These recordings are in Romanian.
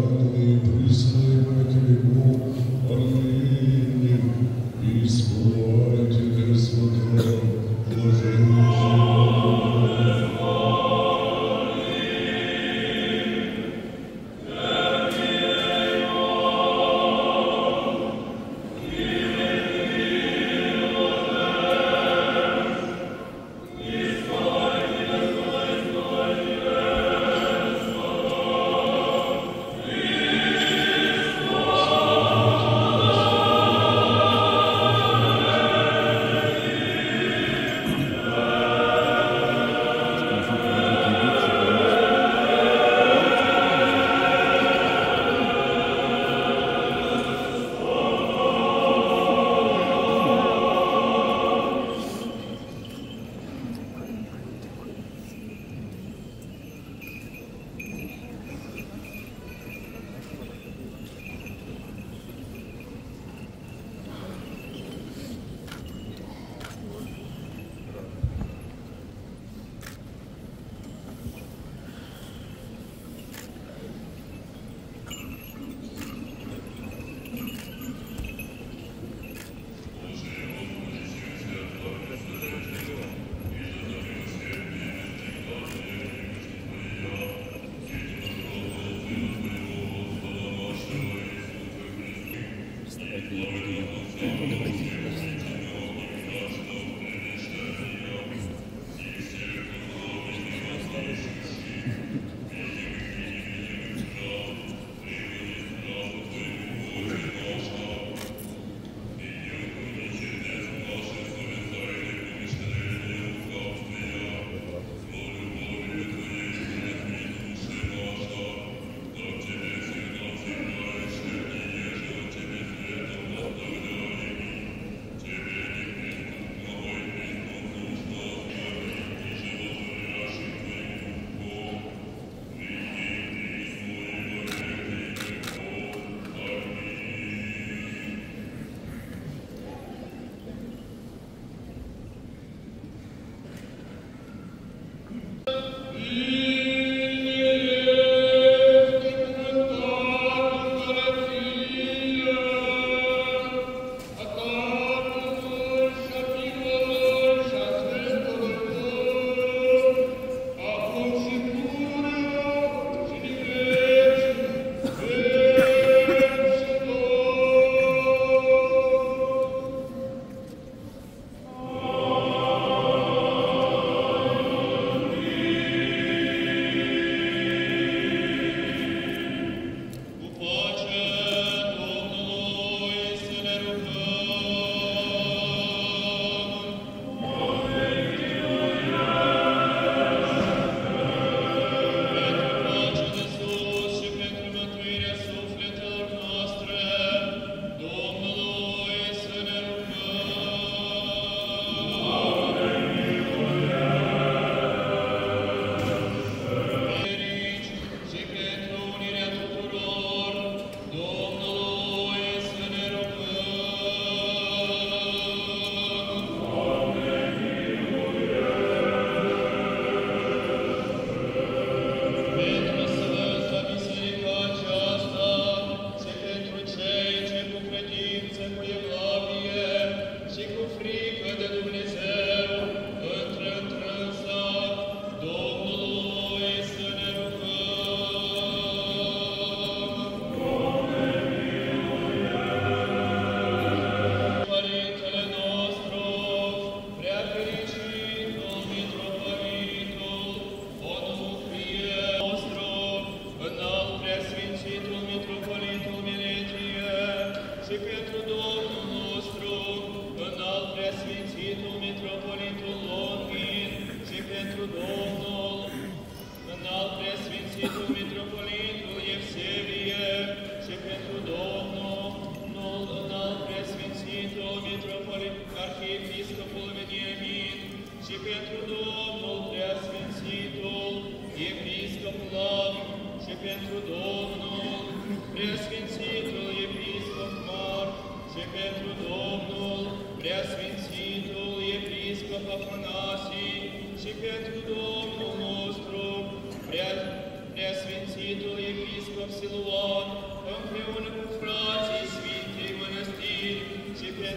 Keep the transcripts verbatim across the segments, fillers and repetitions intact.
Preasfințitul Episcop Siluan,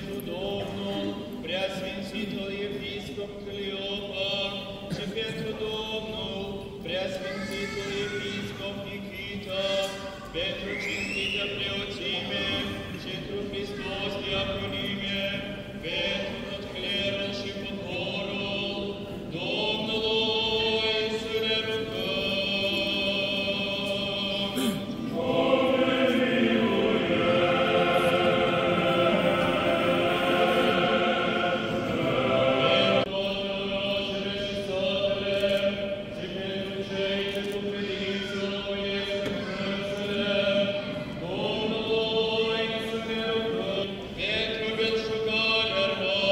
pentru Domnul, preasfințitul episcop Cleopa, și pentru Domnul, preasfințitul episcop Nikita, pentru cinstită preoțime și întru Hristos diaconime, pentru tot clerul și poporul, Domnului să ne rugăm. Pentru belșugarea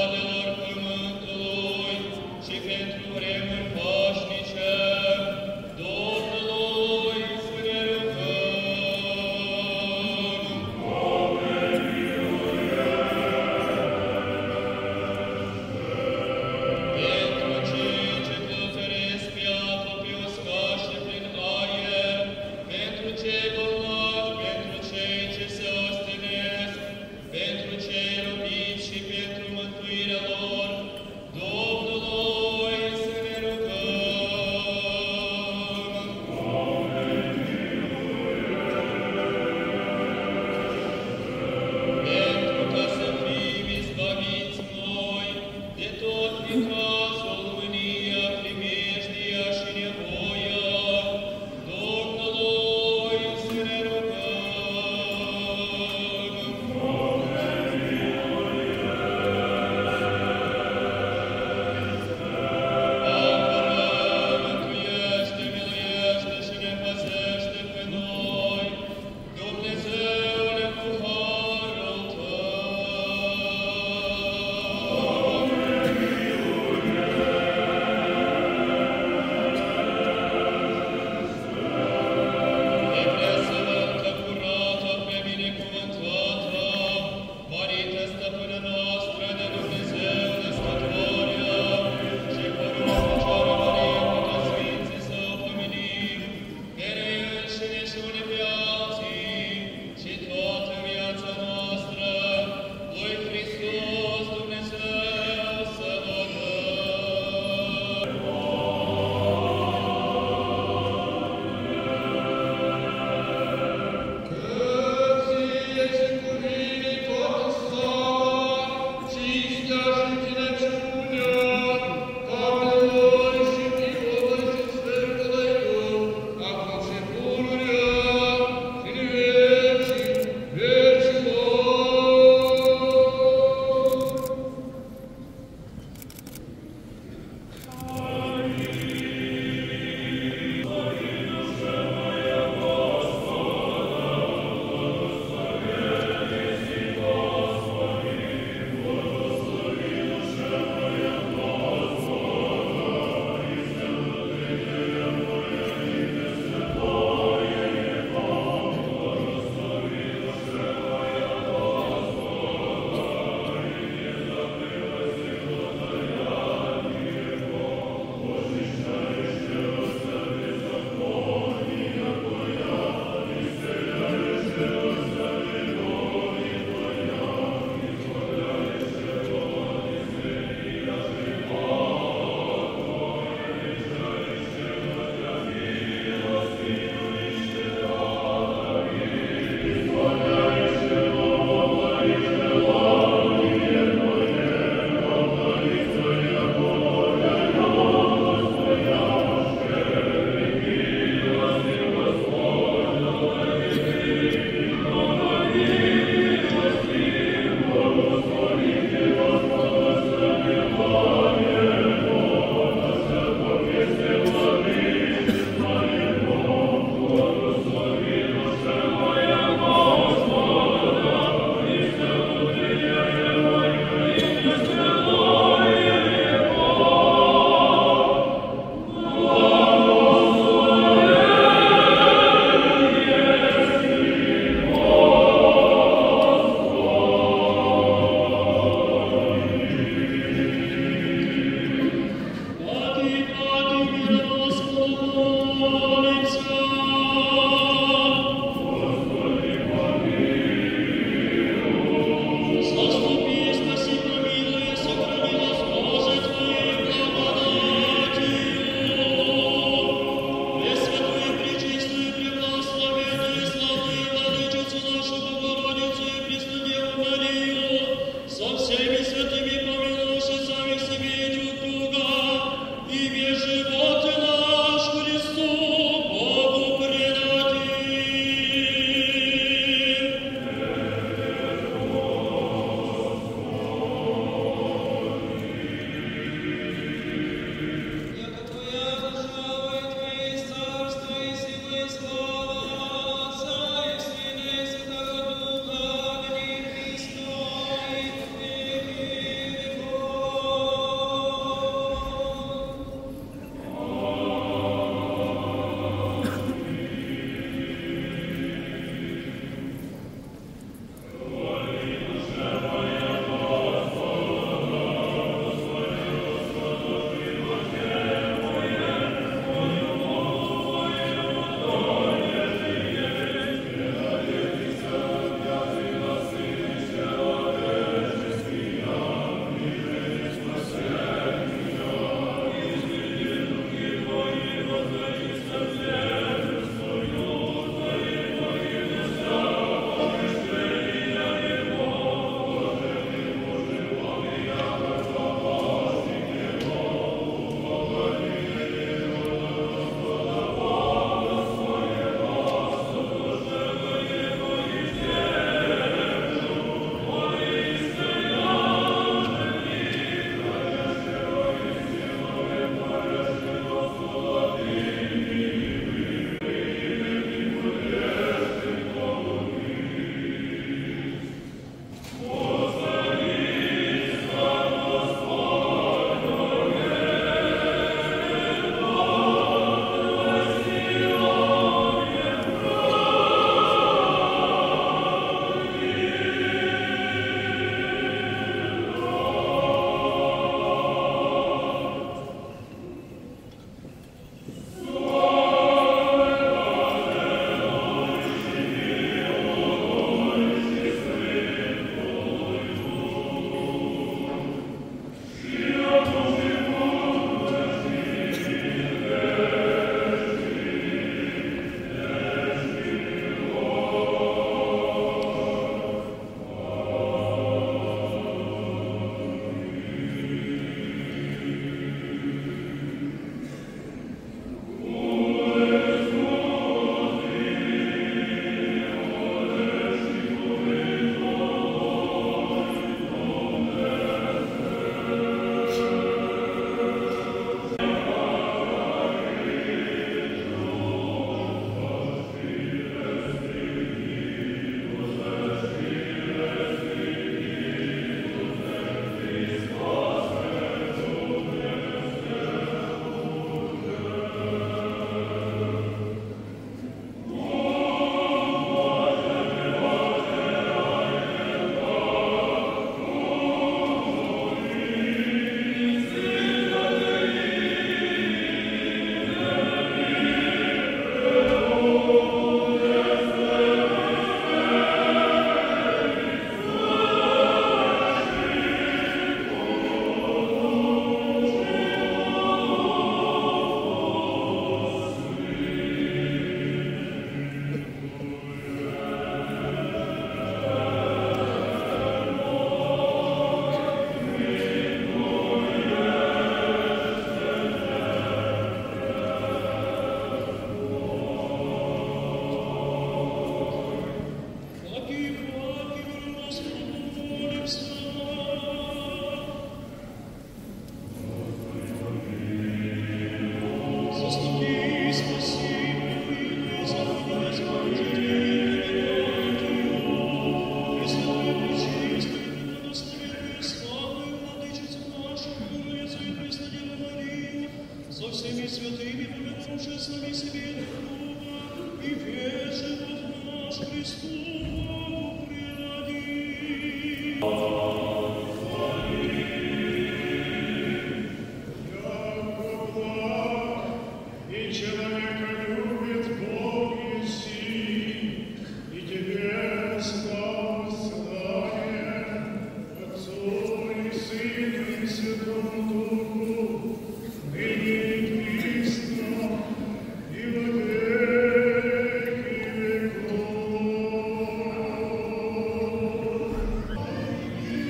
Amen.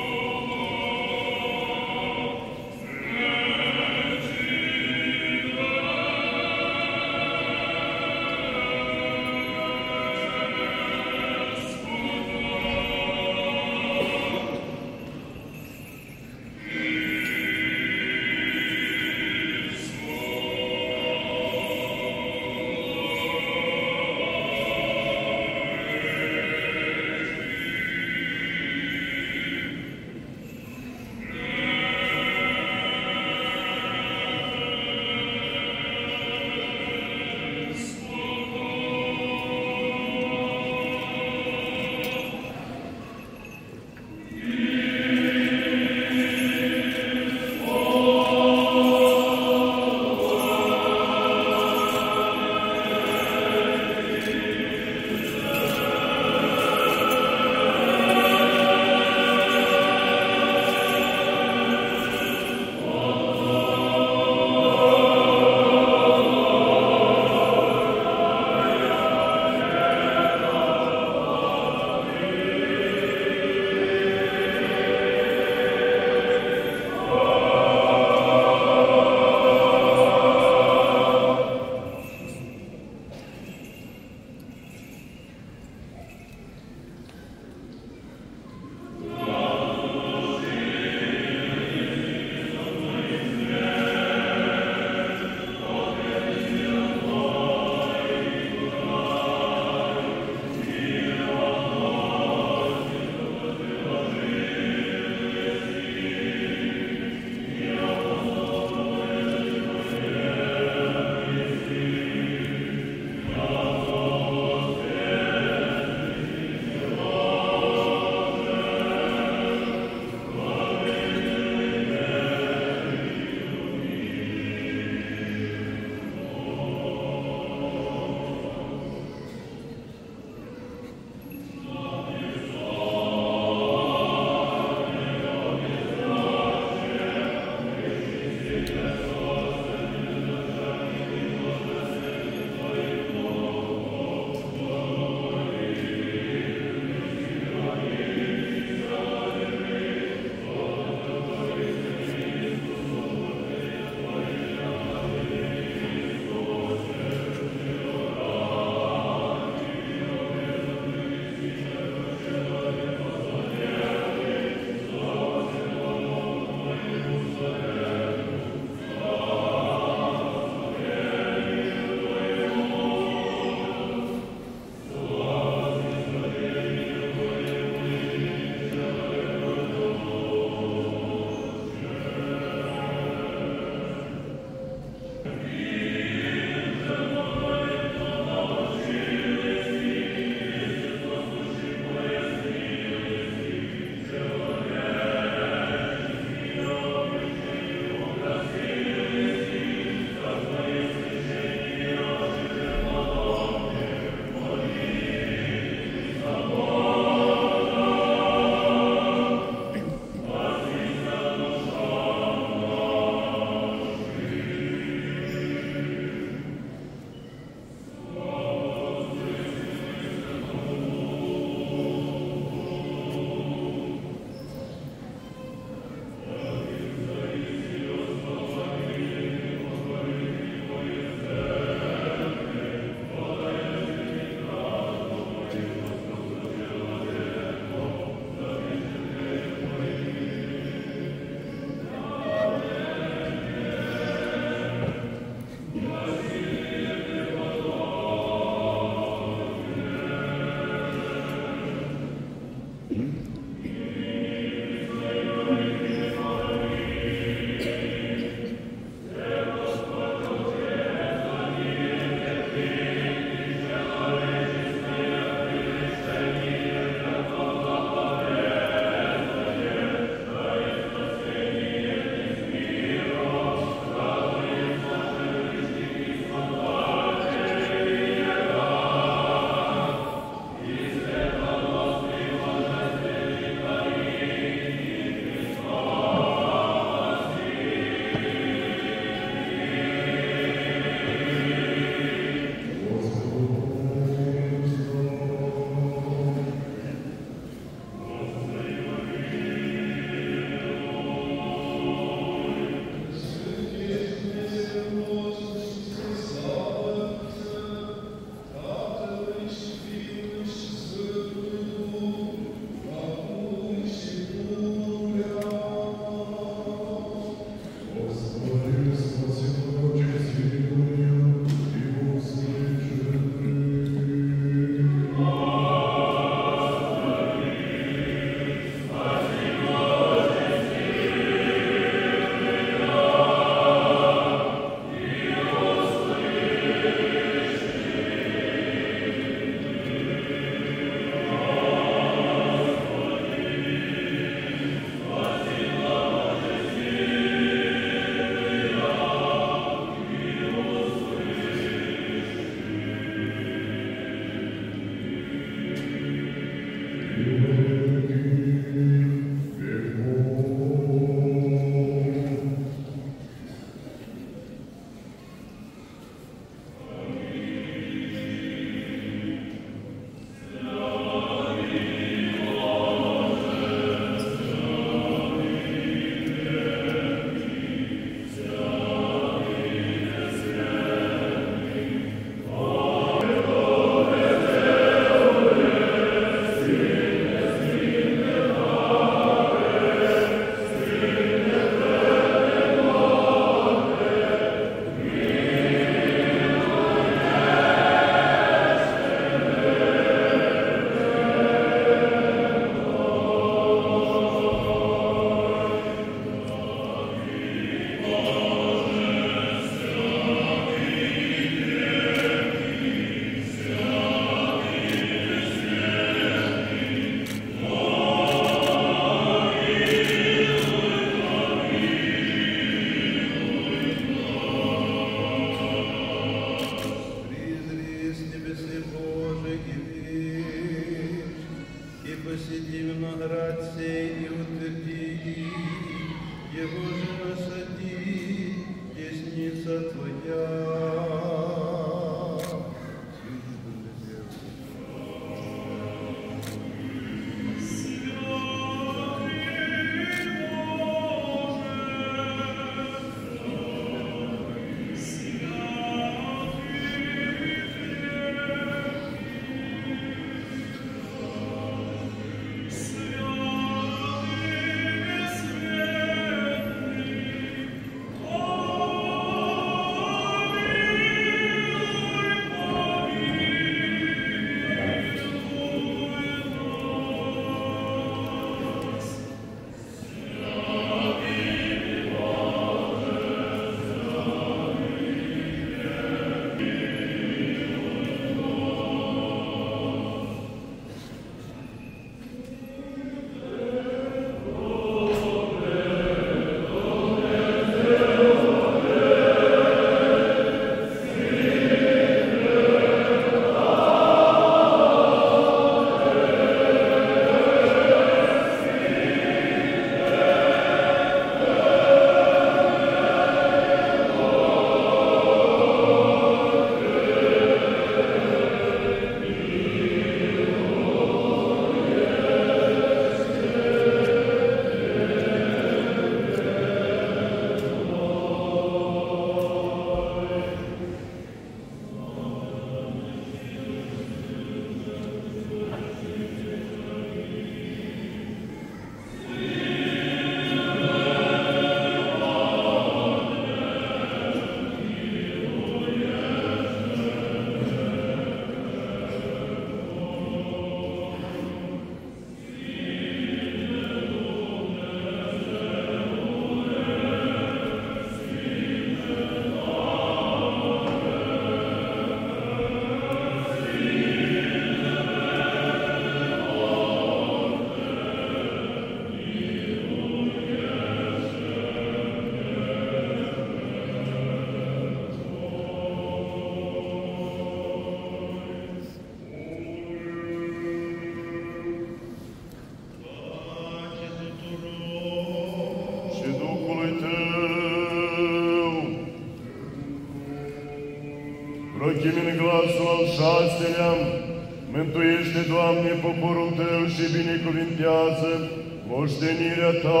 Rochim în glasul al șaselea, mântuiește, Doamne, poporul Tău și binecuvintează moștenirea Ta.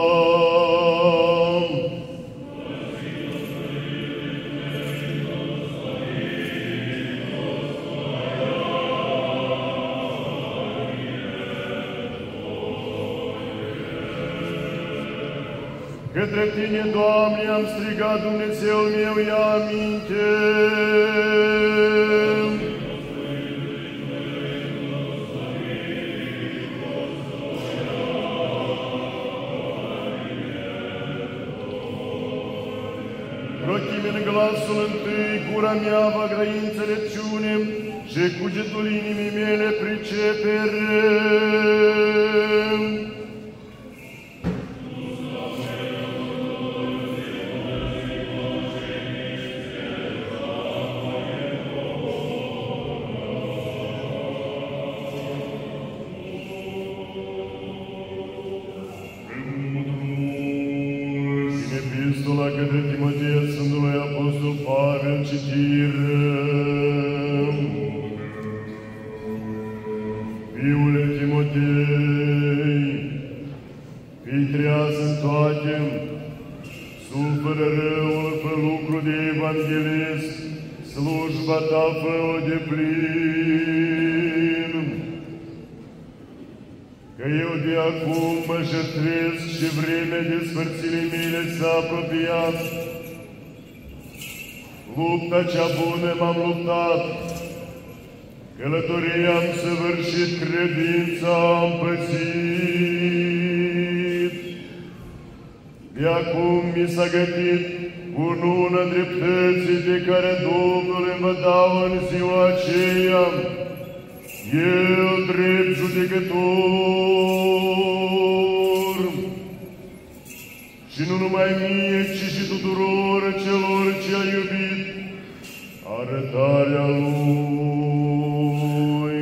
Către Tine, Doamne, am strigat, Dumnezeul meu, ia aminte. Rochim în glasul întâi, gura mea va grăi înțelepciune și cugetul inimii mele pricepere. slavă-o de plin. Că eu de acum mă jertfesc și vremea despărțirii mele s-a apropiat. Lupta cea bună m-am luptat, călătoria am săvârșit, credința am păzit. De acum mi s-a gătit cununa dreptății pe care Domnul îmi va da în ziua aceea, El drept judecător. Și nu numai mie, ci și tuturor celor ce a iubit arătarea Lui.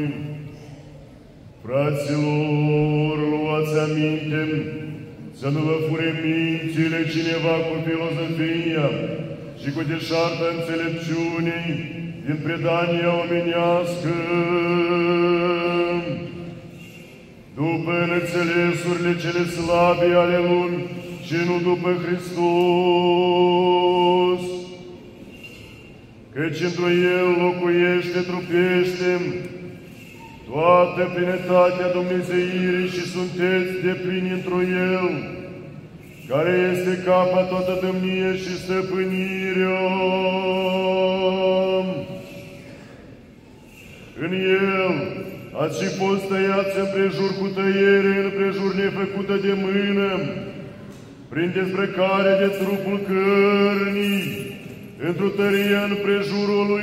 Fraților, luați aminte să nu vă fure mințile cineva cu filozofia și cu deșartă înțelepciunii din predania omenească, după înțelesurile cele slabe ale lumii și nu după Hristos, căci într-o El locuiește, trupește toată plinătatea Dumnezeirii și sunteți deplini într-o El, care este capa toată domnie și stăpânirea. În El ați și fost tăiați împrejur cu tăiere, împrejur nefăcută de mână, prin dezbrăcare de trupul cărnii, într-o tărie împrejurul lui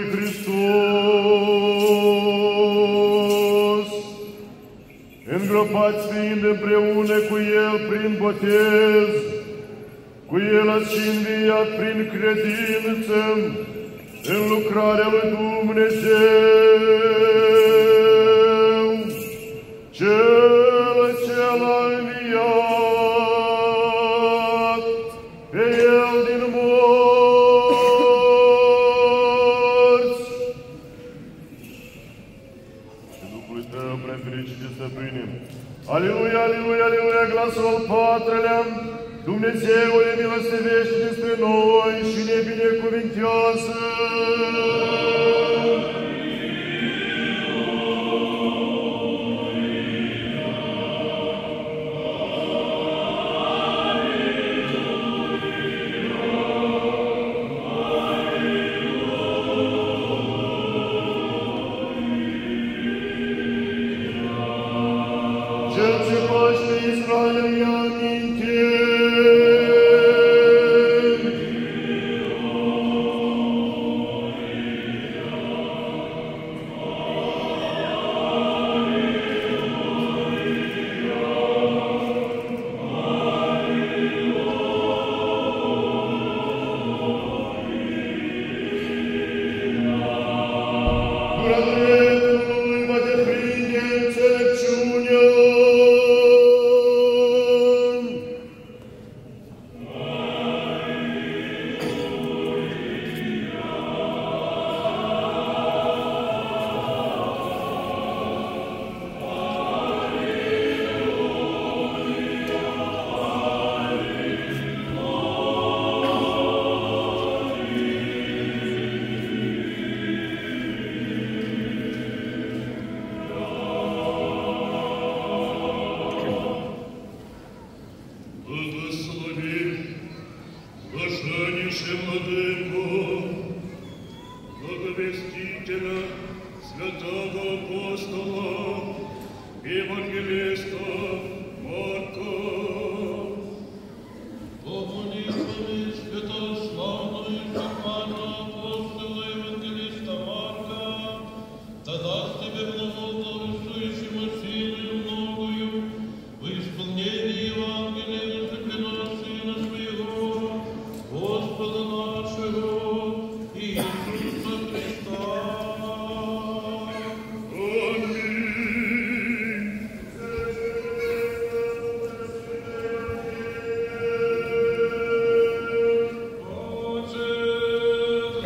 Hristos, îngropați fiind împreună cu El prin botez, cu El ați și înviat prin credință în lucrarea lui Dumnezeu, Cel ce l-a înviat pe El din morți. Și Duhului Tău, prea fericite stăpâne, Aleluia, aleluia, aleluia, glasul al patrulea, Dumnezeule milostivește despre noi și ne binecuvintează. Cel ce paște Israel ia aminte. Gura dreptului va deprinde înțelepciunea. Благослови блаженнейшего Владыку, благовестителя, святого апостола, евангелиста Марка. Помолитвами святославного Иоанна, апостола евангелиста Марка, да даст тебе благословящему силою многою в исполнении Евангелия возлюбленного Сына Своего, Господа нашего Иисуса Христа. Аминь. Отче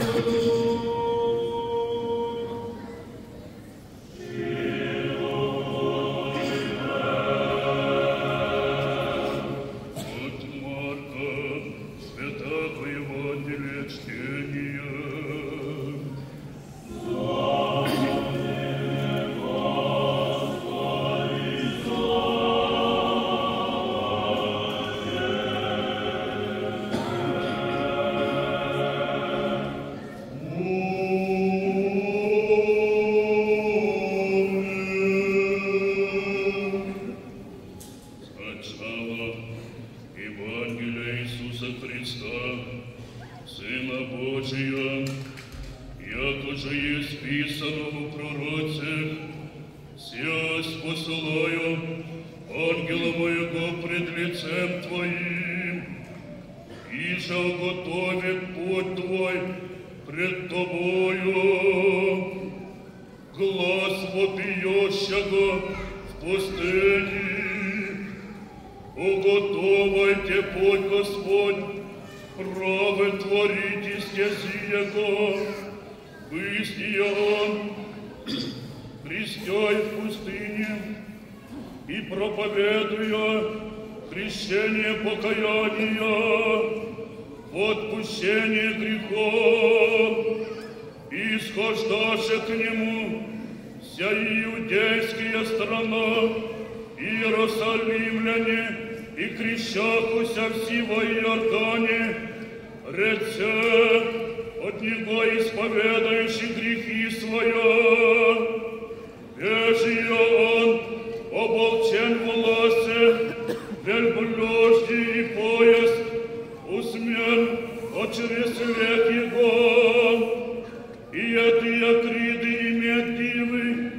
пророцах, сясь посылаю ангела моего пред лицем Твоим, и же уготовит путь Твой пред Тобою. Глаз вопиющего в пустыне, уготовайте путь Господь, правы творите стези Его, быстие Он, крестяй в пустыне, и проповедуя крещение покаяния, в отпущение грехов, и схождаше к Нему вся иудейская страна, иерусалимляне, и крещахуся всего Иордане, реце от Него исповедающий грехи своя, бежия Он оболчен волосе, вельблюжди и пояс, усмен от через век Его, и эти криды и медивы,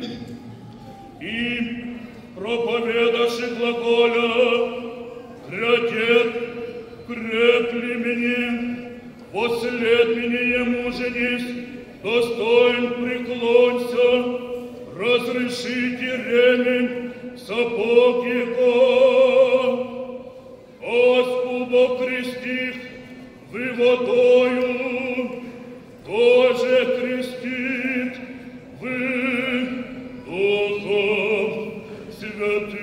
и проповедаши глаголя, грядет, крепли мне, послед меня ему женись, достоин преклонься, разрешите ремень сапог Его, Господа крестих вы водою, тоже крестит вы Духом Святым.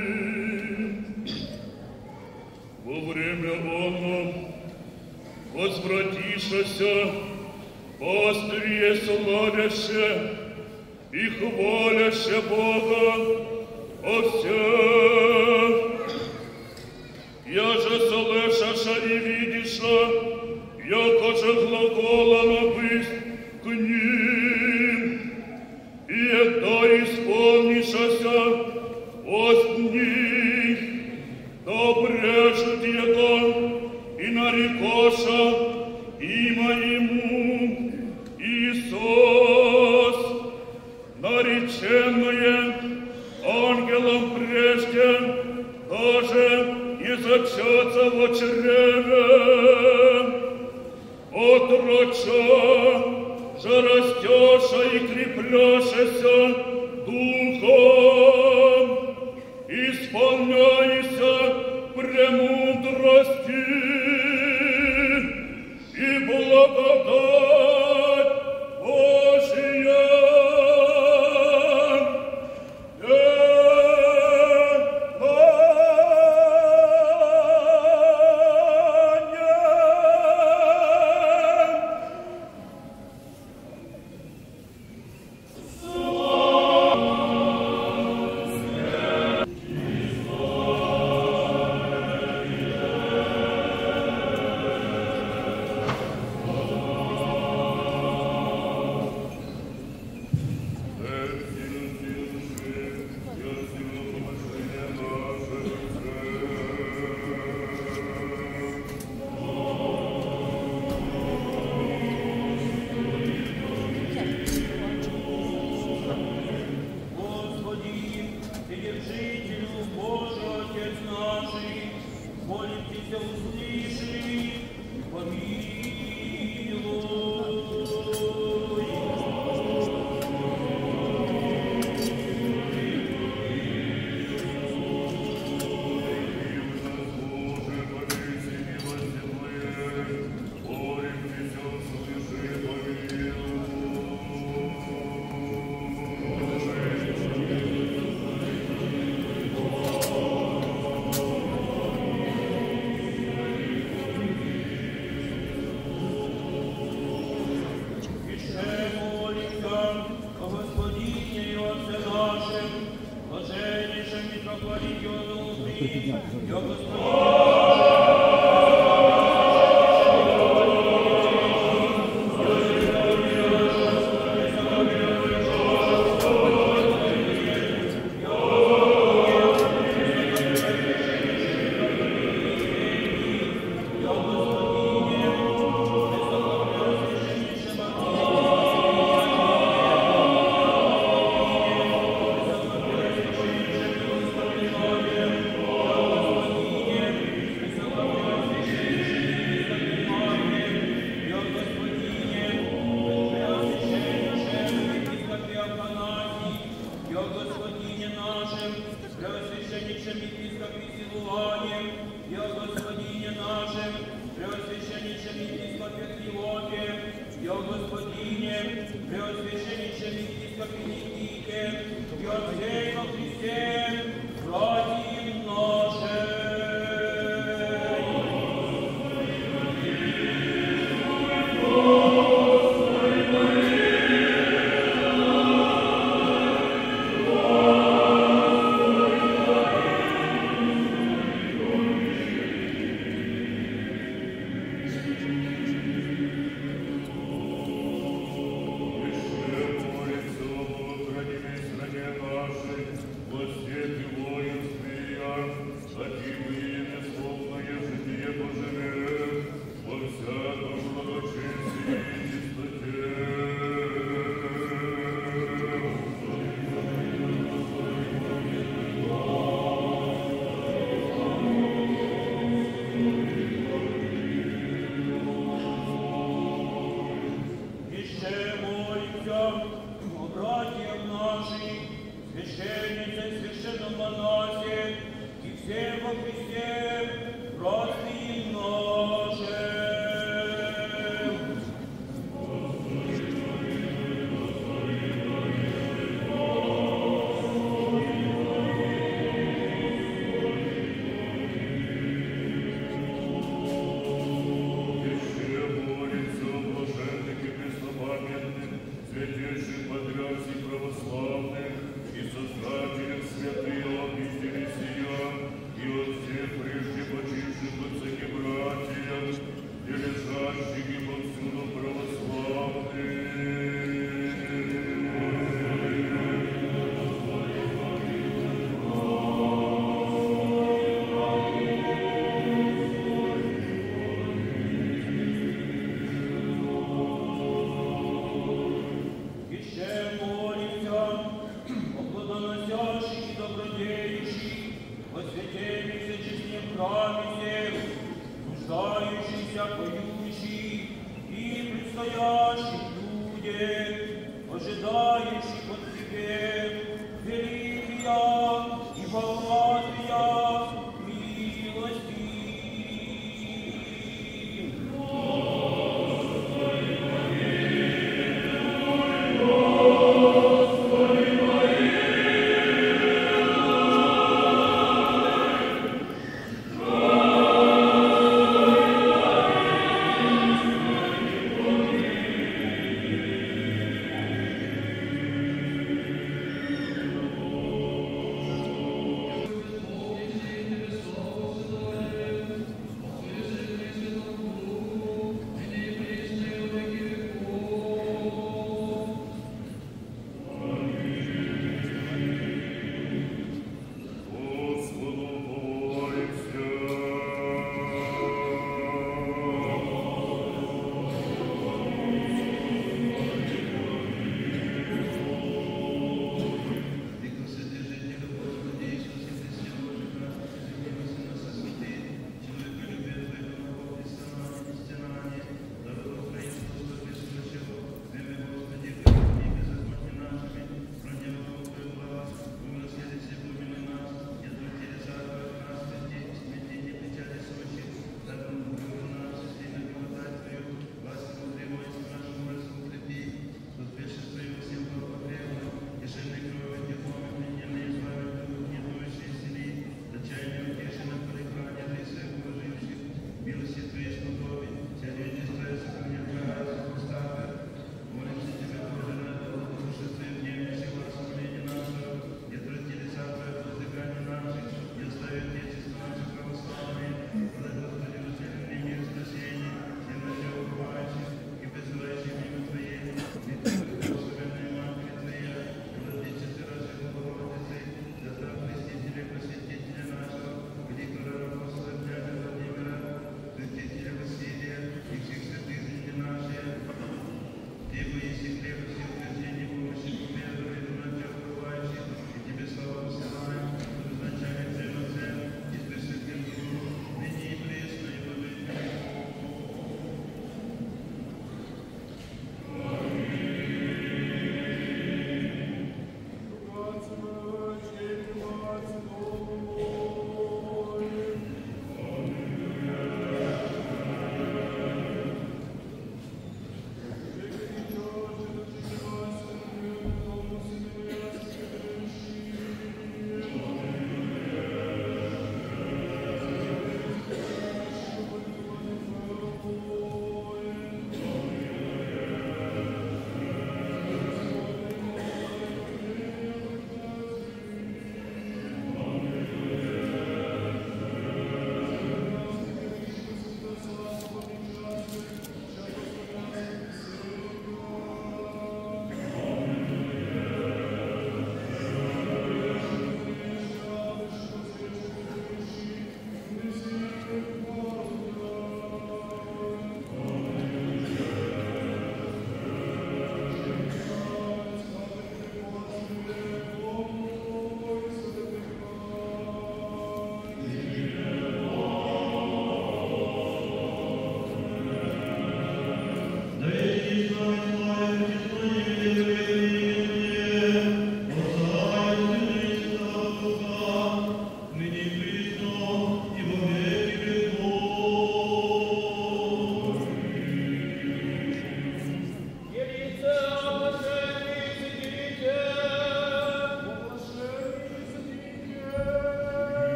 Во время оно возвратишася, пастырье славяще и хваляще Бога о всех. Я же слышаша и видиша, яко же глаголано быть к ним, и это исполнишася от них, да брежут Его, и нарекоша имя Ему Иисус, нареченное ангелом прежде, даже не зачаться во чреве. Отроча, же растеша и креплешься Духом, исполняйся премудрости и благодать Божия. и от всей во Христе, братьям нашим.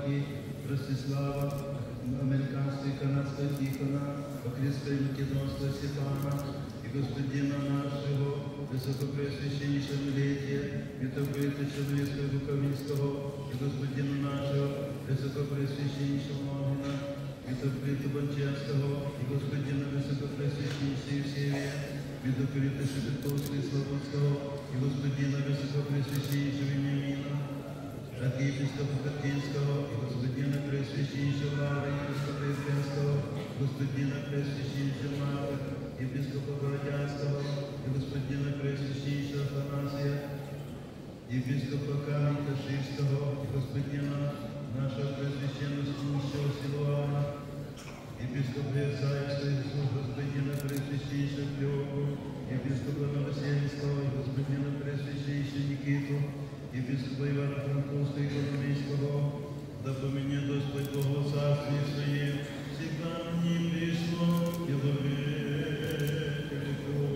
Словакии, Ростислава, американского и канадского Тихона, Окрестского и Македонского Степана, и господина нашего, Высокопреосвященнейшего Милетия, митрополита Черновецкого и Буковинского, и господина нашего, Высокопреосвященнейшего Моргана, митрополита Бончанского, и господина Высокопреосвященнейшего Евсевия, митрополита Шепетовского и Слободского, и господина Высокопреосвященнейшего Вениамина, архиепископа Катинского, и господина Преосвященнейшего Лавра, епископа Евгенского, господина Преосвященнейшего Марка, епископа Городянского, и господина Преосвященнейшего Афанасия, епископа Каменка Шишского, и господина нашего Преосвященнейшего Силуана, епископа Версаевского, и господина Преосвященнейшего Клеопу, епископа Новосельского, и господина Преосвященнейшего Никиту, епископа Ивана Франковского и Коломейского, да поменяет Господь Богу царствие Свое, всегда не пришло и во век веков.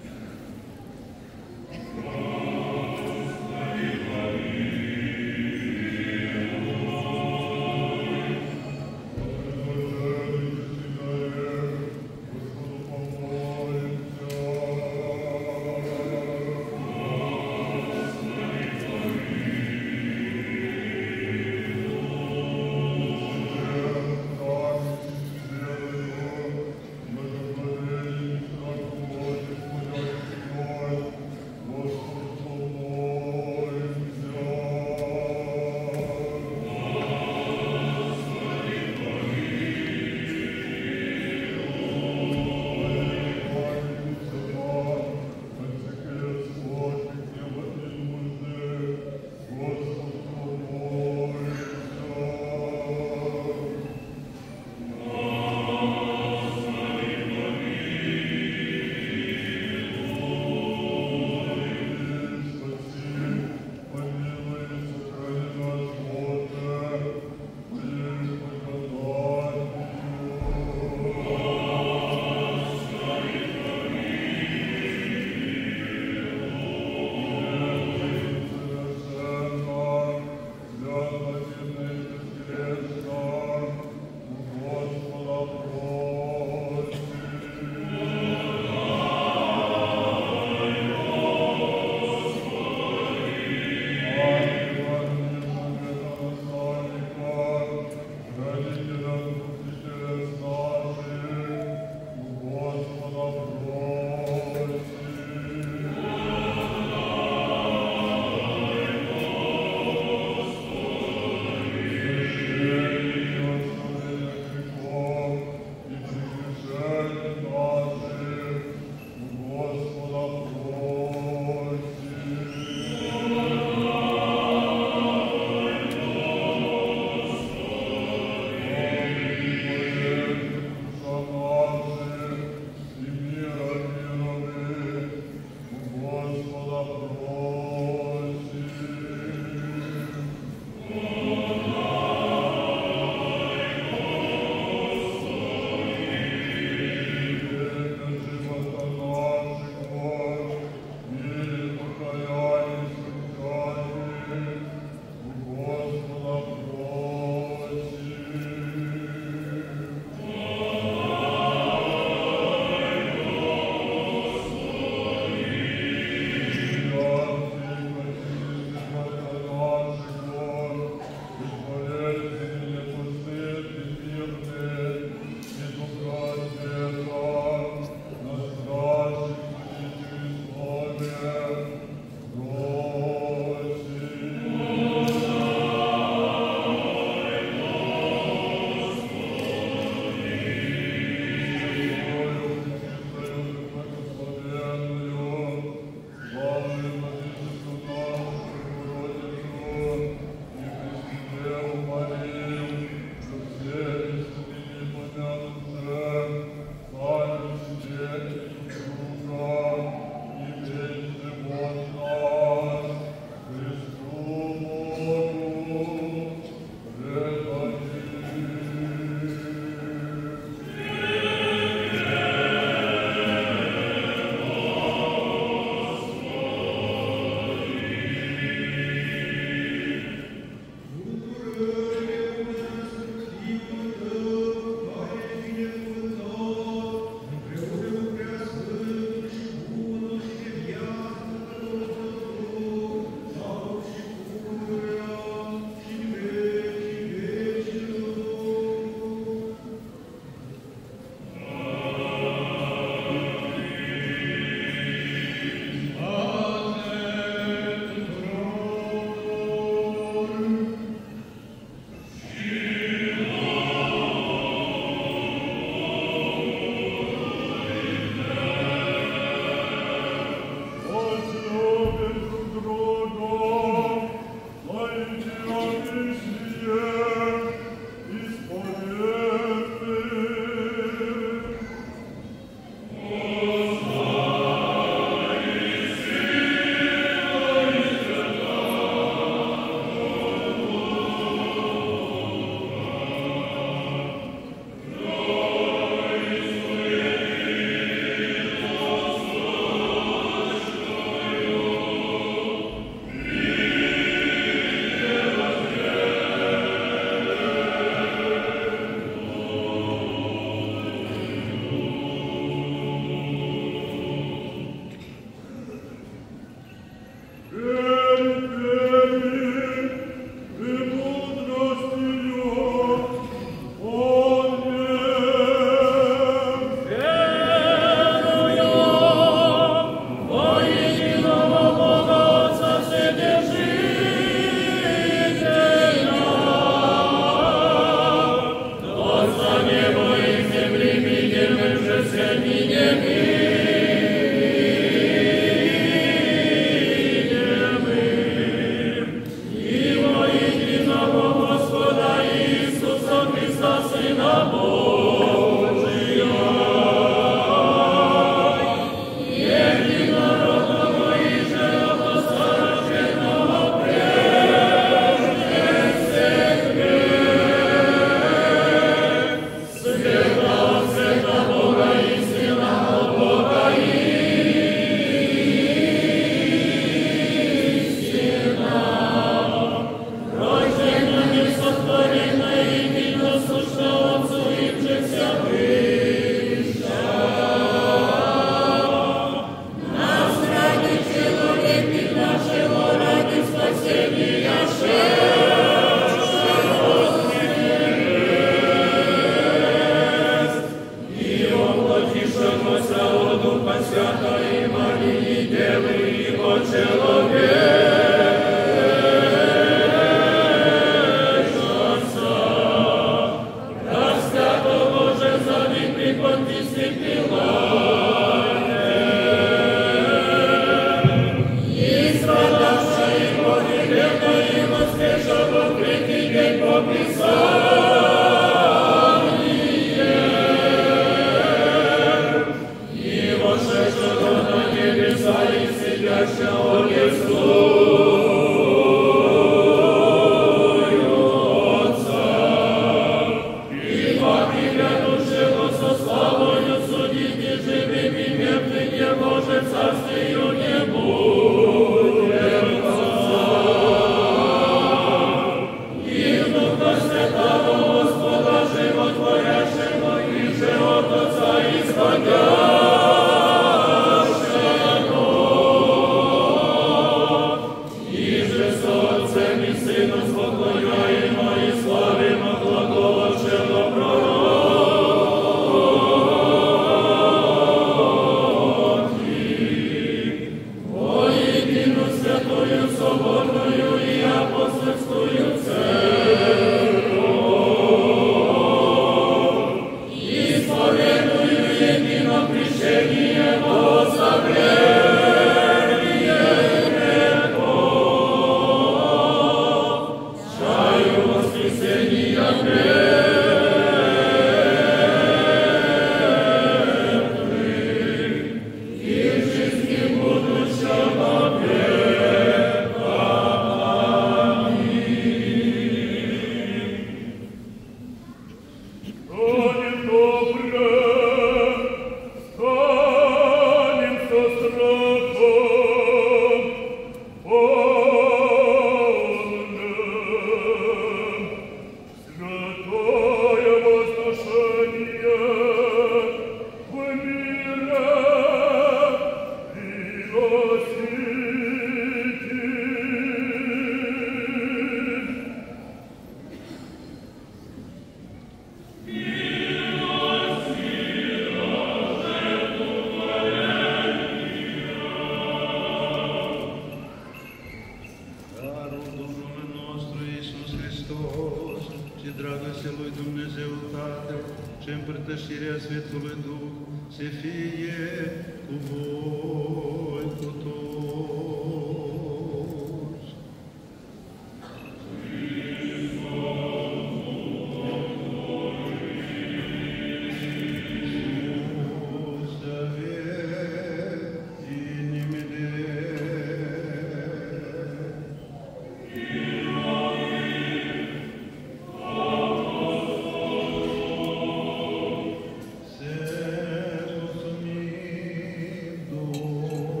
Să mulțumim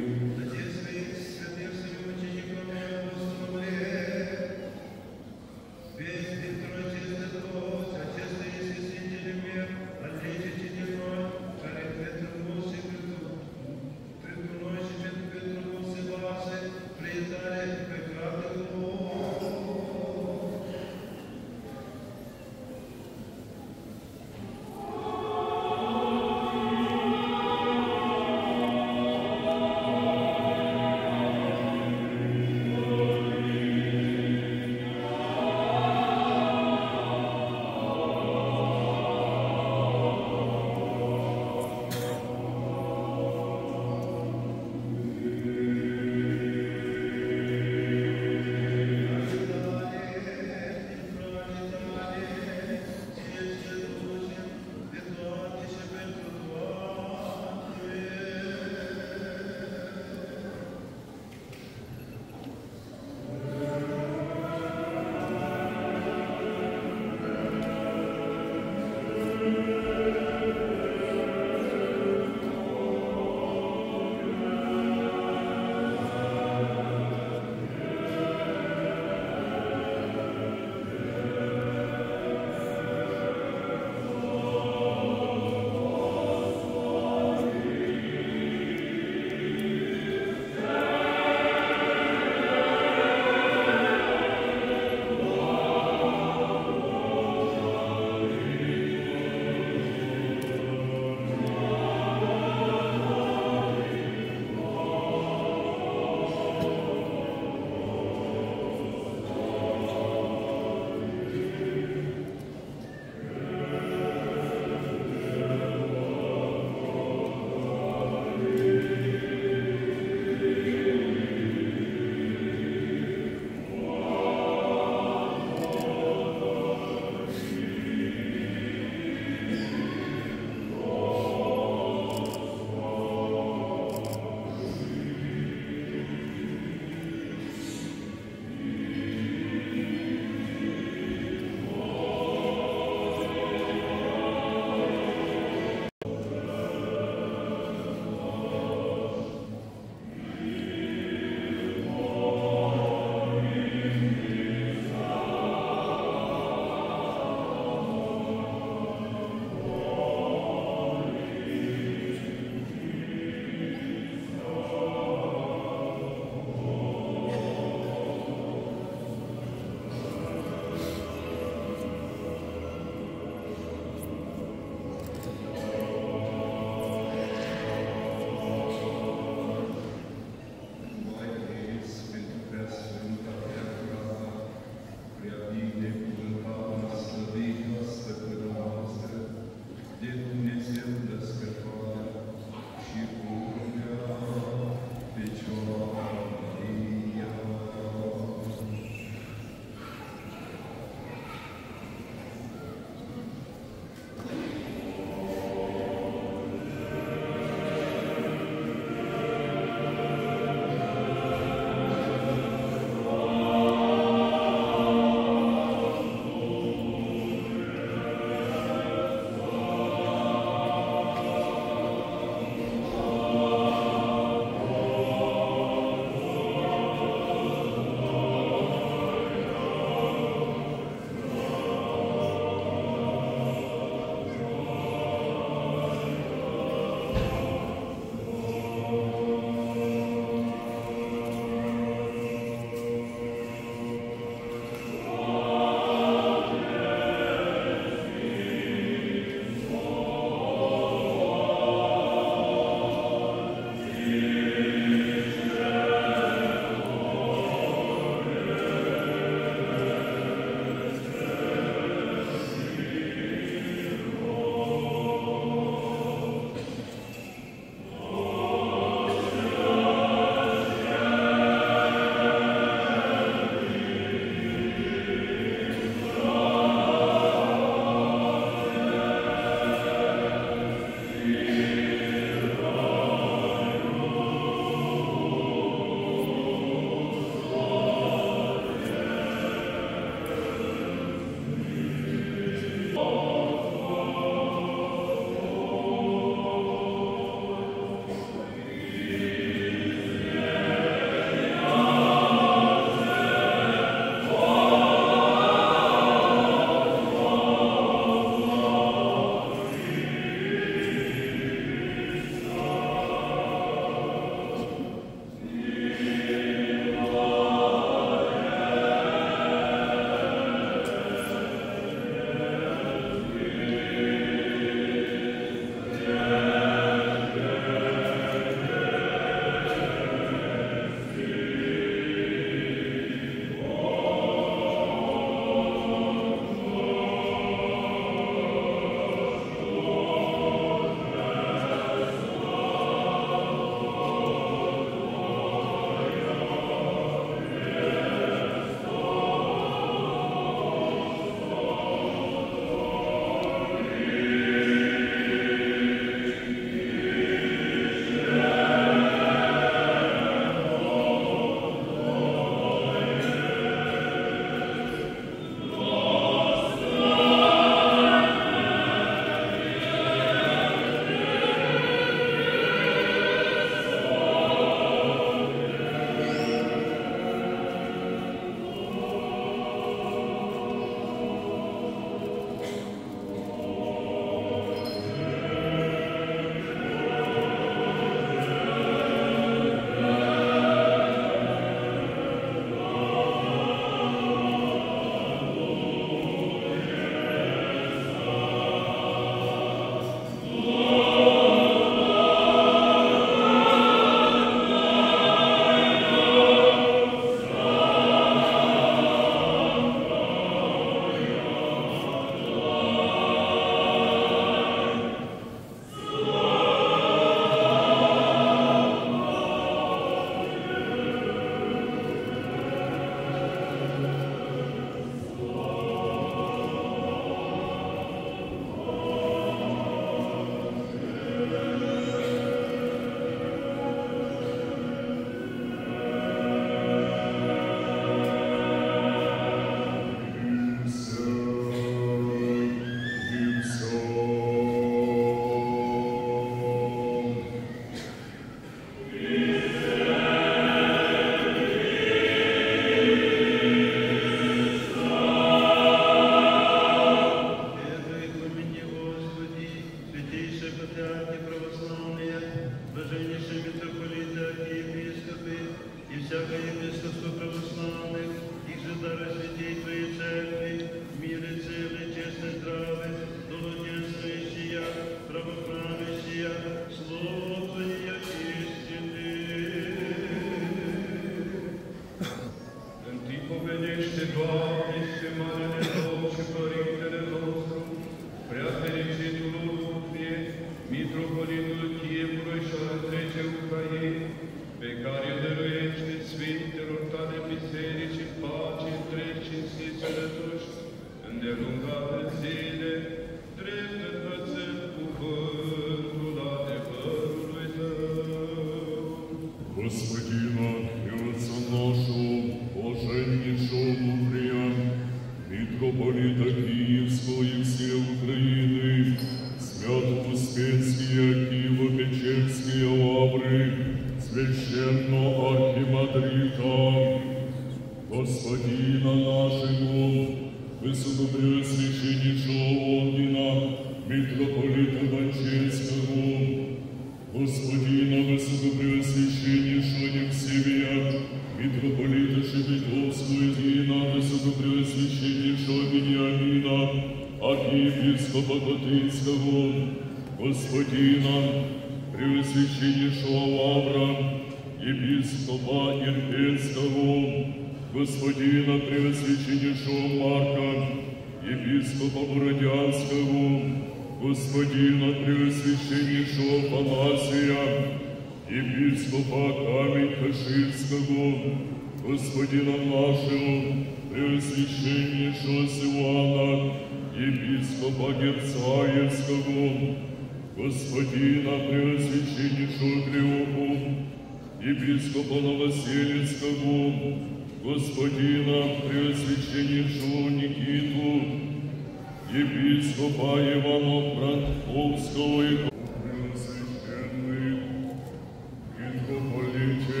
bisericii pace întregi și sănătoși, îndelungate zile, drept învățând cuvântul adevărului Tău. Господина и Отца нашего, блаженнейшего Фрия, митрополита Киевского и всей Украины, святого Успенские, Киево-Печерские лавры, священного архимандрита, Господина нашего, высокопреосвященнейшего Лондина, митрополита Банчевского, Господина высокопреосвященнейшего Евсевия, митрополита Шепетовского и Дина, высокопреосвященнейшего Вениамина, архиепископа Батынского, Господина преосвященнейшего Лавра, епископа Ирпенского, Господина преосвященнейшего Марка, епископа Бородянского, Господина преосвященнейшего Панасия, епископа Камень-Каширского, Господина нашего преосвященнейшего Силуана, епископа Герцаевского, Господина преосвященнейшего Клеопу, епископа Новоселицкого, Господина преосвященнейшего Никиту, епископа Ивана Франковского и преосвященный митрополите,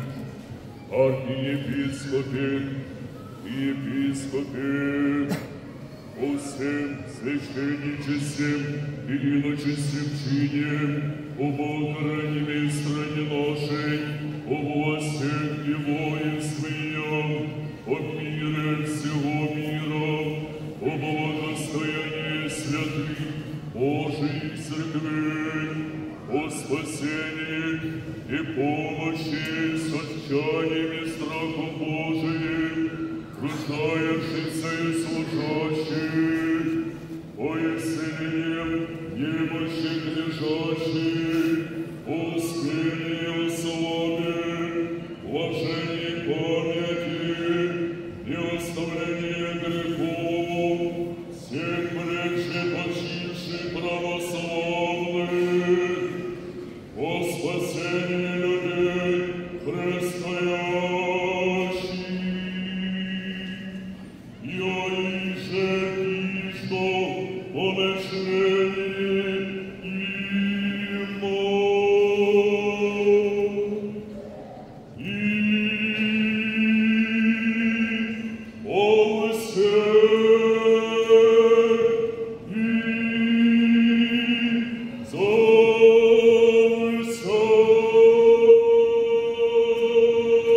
архиепископе и епископе, по всем священничествам и иночествам чине, об охране стране нашей, о властях и воинстве, об мире всего мира, о благостоянии святых Божьих церквей, о спасении и помощи с отчаянием и страхом Божиим, рождающихся и служащих, о исцелении немощных лежащих, о успении и славе, блаженной памяти и оставлении грехов, всех прежде почивших православных, о спасении людей предстоящих. Я иже и что помышлении имо. И он всех и замысел.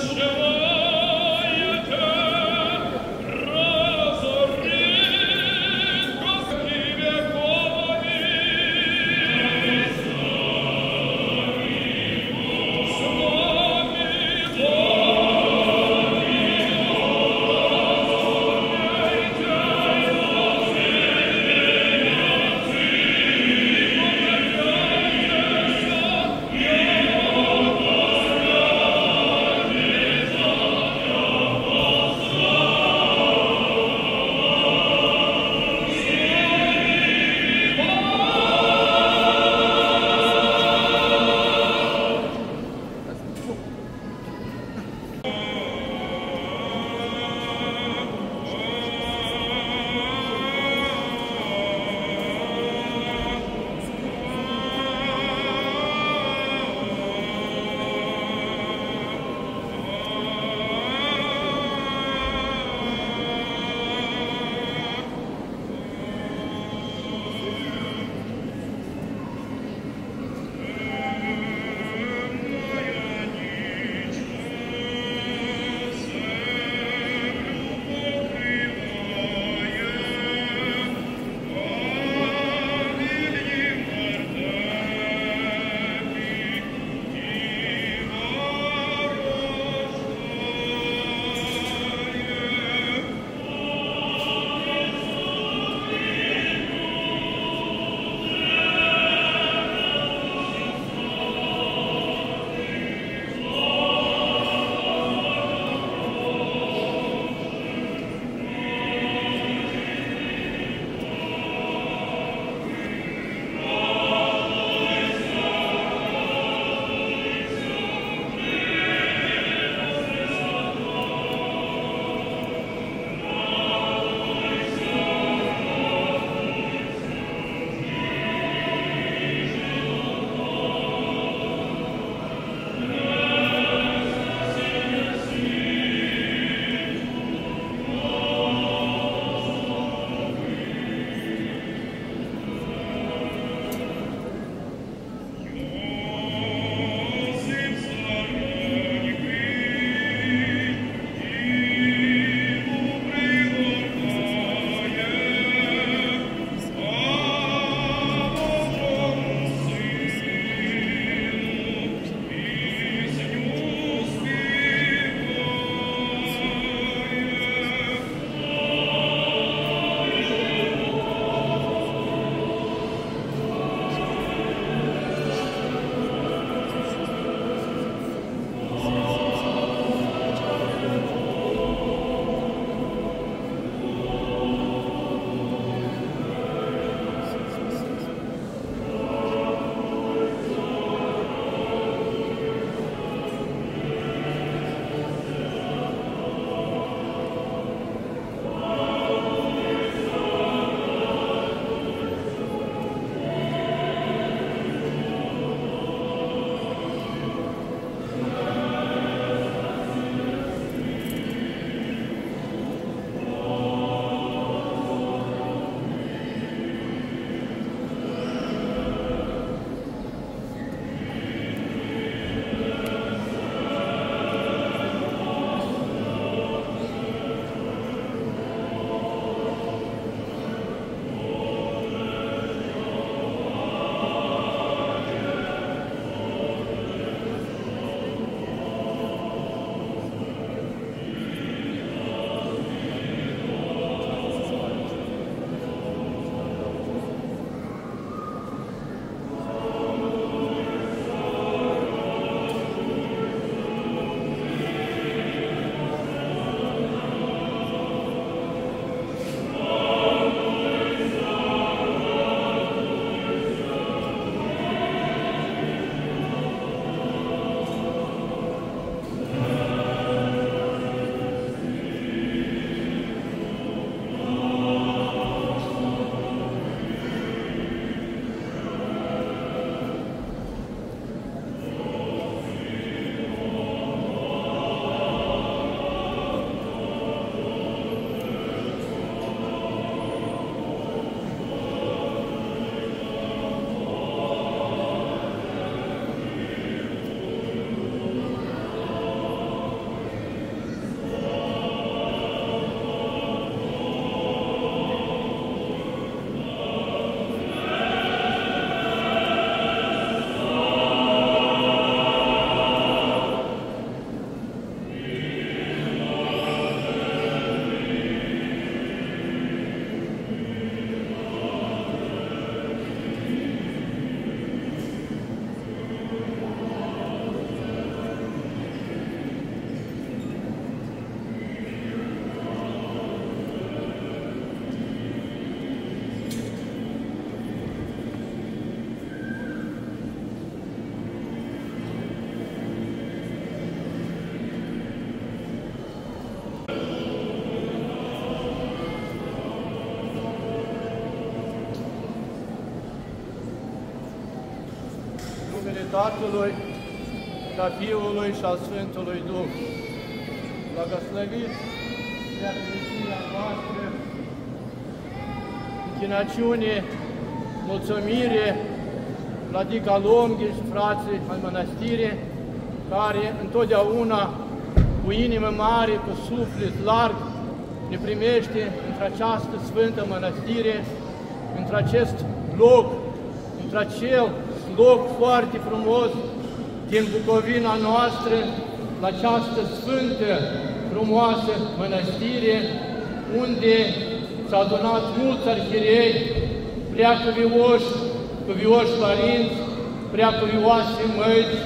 Amen. Tatălui, și a Fiului și al Sfântului Duh. Blagăslăviți de Sfinția voastră, închinăciune, mulțumire, Vladica Lomghi și frații al mănăstirii, care întotdeauna, cu inimă mare, cu suflet larg, ne primește într-această sfântă mănăstire, într-acest loc, într-acel loc foarte frumos din Bucovina noastră, la această sfântă, frumoasă mănăstire, unde s-au adunat mulți arhierei, prea cuvioși, cuvioși părinți, prea cuvioase măiți,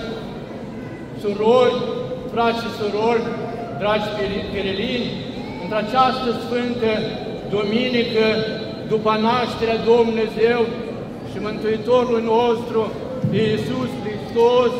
surori, frați și surori, dragi perelini, într-această sfântă duminică, după nașterea Domnului Dumnezeu și Mântuitorul nostru, Iisus Hristos,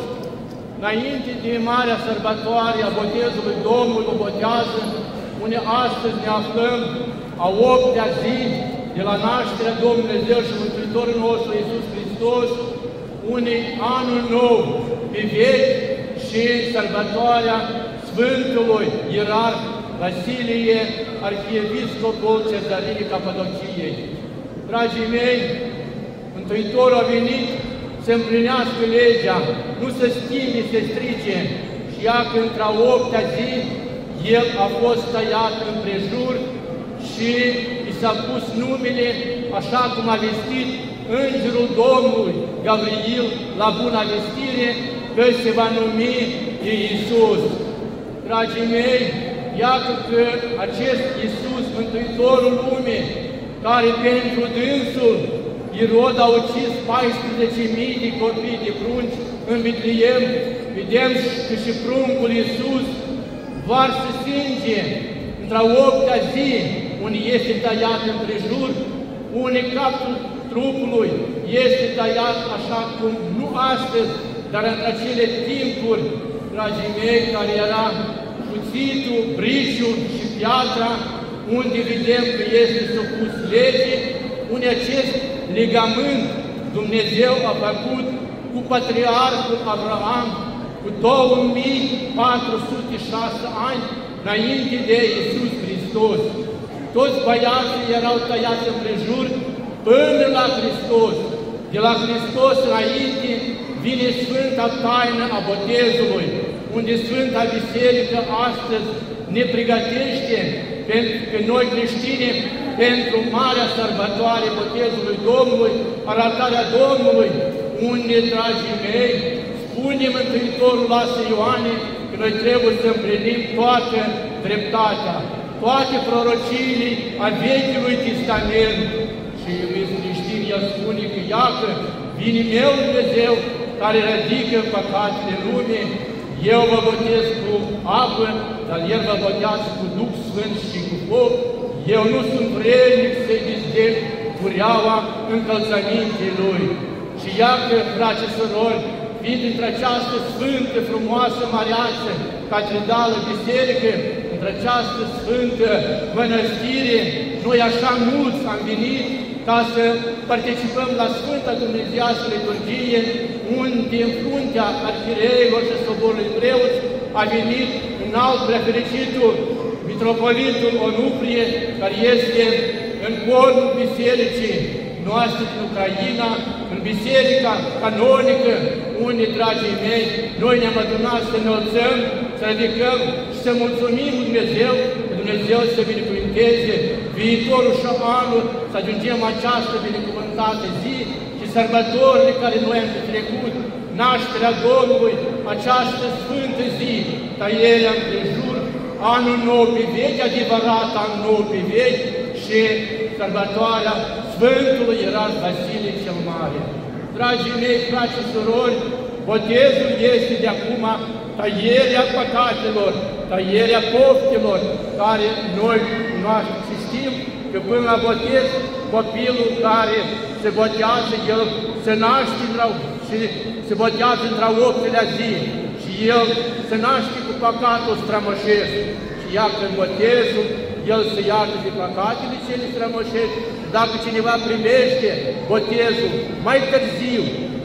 înainte de marea sărbătoare a botezului Domnului botează, unde astăzi ne aflăm a optea zi de la nașterea Domnului Dumnezeu și Mântuitorul nostru, Iisus Hristos, unde anul nou pe vechi și sărbătoarea Sfântului Ierarh Vasilie, arhiepiscopul Cezariei Capadociei. Dragii mei, Mântuitorul a venit să împlinească legea, nu să schimbe, să strice, și ea că într-a optea zi, el a fost tăiat împrejur și i s-a pus numele, așa cum a vestit Îngerul Domnului Gabriel la Buna Vestire, că se va numi Iisus. Dragii mei, iată că acest Iisus, Mântuitorul lumii, care pentru dânsul Irod a ucis paisprezece mii de copii de prunci în Betleem, vedem că și pruncul Iisus varsă sânge într-a optea zi, unde este tăiat împrejur, unde capul trupului este tăiat așa cum nu astăzi, dar în acele timpuri, dragii mei, care era cuțitul, briciul și piatra, unde vedem că este supus legii, unde acest legământ Dumnezeu a făcut cu patriarhul Abraham cu două mii patru sute șase ani înainte de Iisus Hristos. Toți băiații erau tăiați împrejur până la Hristos. De la Hristos înainte vine Sfânta Taină a botezului, unde Sfânta Biserică astăzi ne pregătește pe noi creștini pentru marea sărbătoare botezului Domnului, arătarea Domnului, unde, dragii mei, spune Mântuitorul lasă Ioane că noi trebuie să împlinim toată dreptatea, toate prorociile a Vechiului Testament. Și, iubiți creștini, el spune că iată, vine meu Dumnezeu care ridică păcatele lumii, eu vă botez cu apă, dar El vă botează cu Duh Sfânt și cu foc. Eu nu sunt vrednic să-i dezdeg cureaua încălțămintei Lui. Și iată, frați și surori, fiind într-această sfântă, frumoasă, măreață, catedrală, biserică, într-această sfântă mănăstire, noi așa mulți am venit ca să participăm la Sfânta Dumnezeiască Liturghie, unde în fruntea arhiereilor și soborului preoți a venit înalt prefericitul mitropolitul Onufrie, care este în cornul bisericii noastre din Ucraina, în biserica canonică, unde, dragii mei, noi ne-am adunat să înălțăm, să ridicăm și să mulțumim Dumnezeu, că Dumnezeu să binecuvânteze viitorul și anul, să ajungem această binecuvântată zi și sărbătorile care noi am petrecut, nașterea Domnului, această sfântă zi, tăierea împrejur, anul nou pe vechi, adevărat anul nou pe vechi și sărbătoarea Sfântului Ierarh Vasilie cel Mare. Dragii mei, frați și surori, botezul este de acum tăierea păcatelor, tăierea poftelor, care noi cunoaștem și știm că până la botez, copilul care se botează, el se naște și se botează într-a optelea zi și el se naște cu păcatul strămoșesc. Și iată în botezul, el se iartă de păcatele cele strămoșești. Dacă cineva primește botezul mai târziu,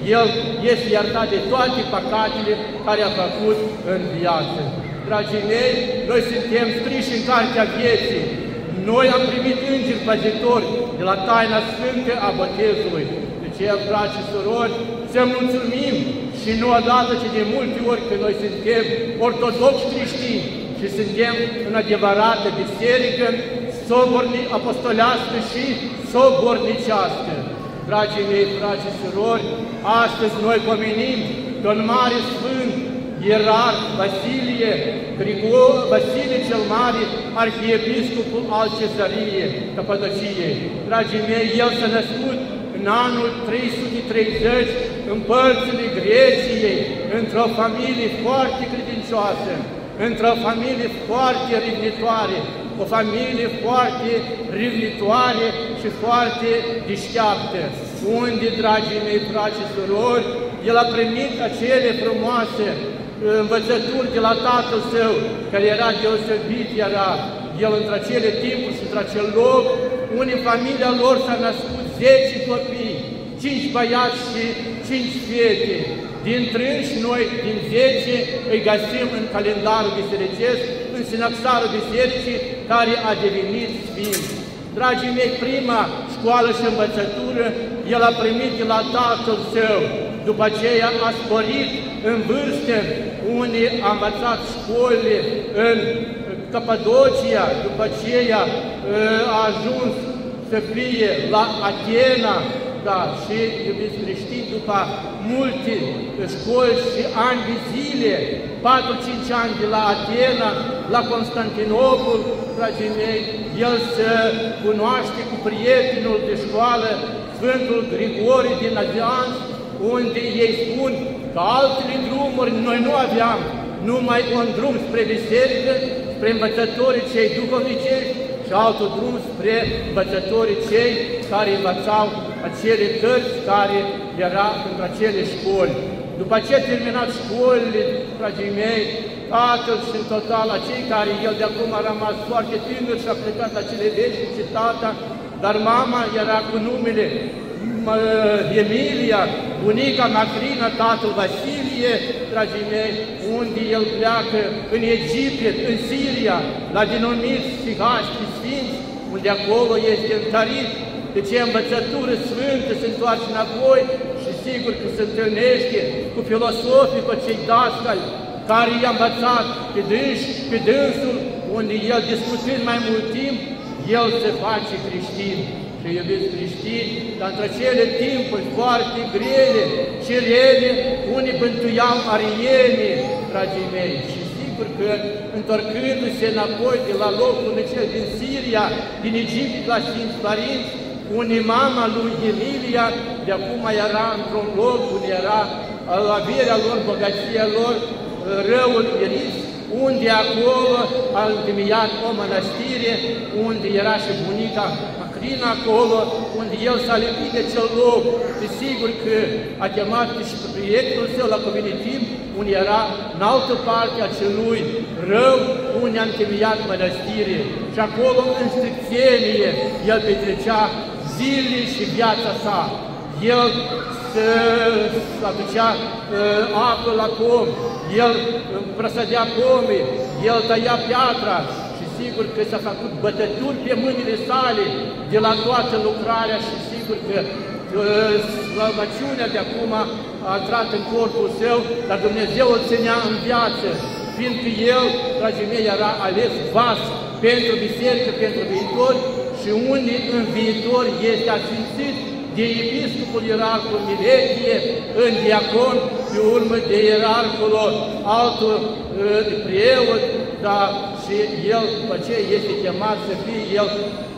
el este iertat de toate păcatele care a făcut în viață. Dragii mei, noi suntem scriși în cartea vieții. Noi am primit îngeri păzitori de la taina sfântă a botezului. De aceea, frați și surori, să mulțumim și nu odată, ci de multe ori că noi suntem ortodoxi creștini și suntem în adevărată biserică sobornic apostolească și sobornicească. Dragii mei, frați și surori, astăzi noi pomenim pe un mare sfânt, ierarh Vasilie, Grigor, Vasilie cel Mare, arhiepiscopul al Cezăriei Capadociei. Dragii mei, el s-a născut în anul trei sute treizeci în părțile Greciei, într-o familie foarte credincioasă, într-o familie foarte rivnitoare, o familie foarte rivnitoare și foarte deșteaptă, unde, dragii mei, frați și surori, el a primit acele frumoase învățături de la tatăl său, care era deosebit, era el într-acele timpuri și într-acel loc, unde în familia lor s-a născut zece copii, cinci băiați și cinci fete. Din trânși noi, din zece, îi găsim în calendarul bisericesc, în sinaxarul bisericii, care a devenit sfânt. Dragii mei, prima școală și învățătură, el a primit de la tatăl său. După aceea a sporit în vârstă, unde a învățat școlile în Capadocia, după aceea a ajuns să fie la Atena, da, și, iubiți creștini, după multe școli și ani de zile, patru-cinci ani de la Atena, la Constantinopol, dragii mei, el se cunoaște cu prietenul de școală, Sfântul Grigore din Nazianz, unde ei spun că altele drumuri noi nu aveam, numai un drum spre biserică, spre învățătorii cei duhovnicești și altul drum spre învățătorii cei care învățau acele cărți care erau între acele școli. După ce a terminat școlile, dragii mei, tatăl și în total acei care el de acum a rămas foarte tânăr și a plecat la cele vechi și tata, dar mama era cu numele Emilia, bunica Macrina, tatăl Vasilie, dragii mei, unde el pleacă în Egipet, în Siria, la denumiți Sihași Sfinți, unde acolo este întărit. De ce învățătură sfântă se întoarce înapoi și sigur că se întâlnește cu filosofii, cu cei dascali, care i-a învățat pe dânși, pe dânsul, unde el, discutând mai mult timp, el se face creștin. Și iubiți creștini, dar între cele timpuri foarte grele și rele, unii bântuiau arienii, dragii mei. Și sigur că, întorcându-se înapoi de la locul cel din Siria, din Egipt, la Sfinți Părinți, unde mama lui Emilia de acum era într-un loc unde era averea lor, bogăția lor, râul Iris, unde acolo a întemeiat o mănăstire, unde era și bunica Macrina acolo, unde el s-a lipit de cel loc. Și sigur că a chemat și pe prietenul său la cuvenit timp, unde era în altă parte a celui rău, unde a întemeiat mănăstire. Și acolo, în stricțenie, el petrecea zilele și viața sa. El se aducea uh, apă la pom, el uh, prăsădea pomii, el tăia piatra și sigur că s-a făcut bătături pe mâinile sale de la toată lucrarea și sigur că uh, slăbăciunea de acum a intrat în corpul său, dar Dumnezeu îl ținea în viață, fiindcă el, dragii mei, era ales vas pentru biserică, pentru viitor și unde în viitor este asfințit de episcopul ierarhul Miletie, în diacon, pe urmă de ierarhul altul de preot, da, și el, după ce este chemat să fie el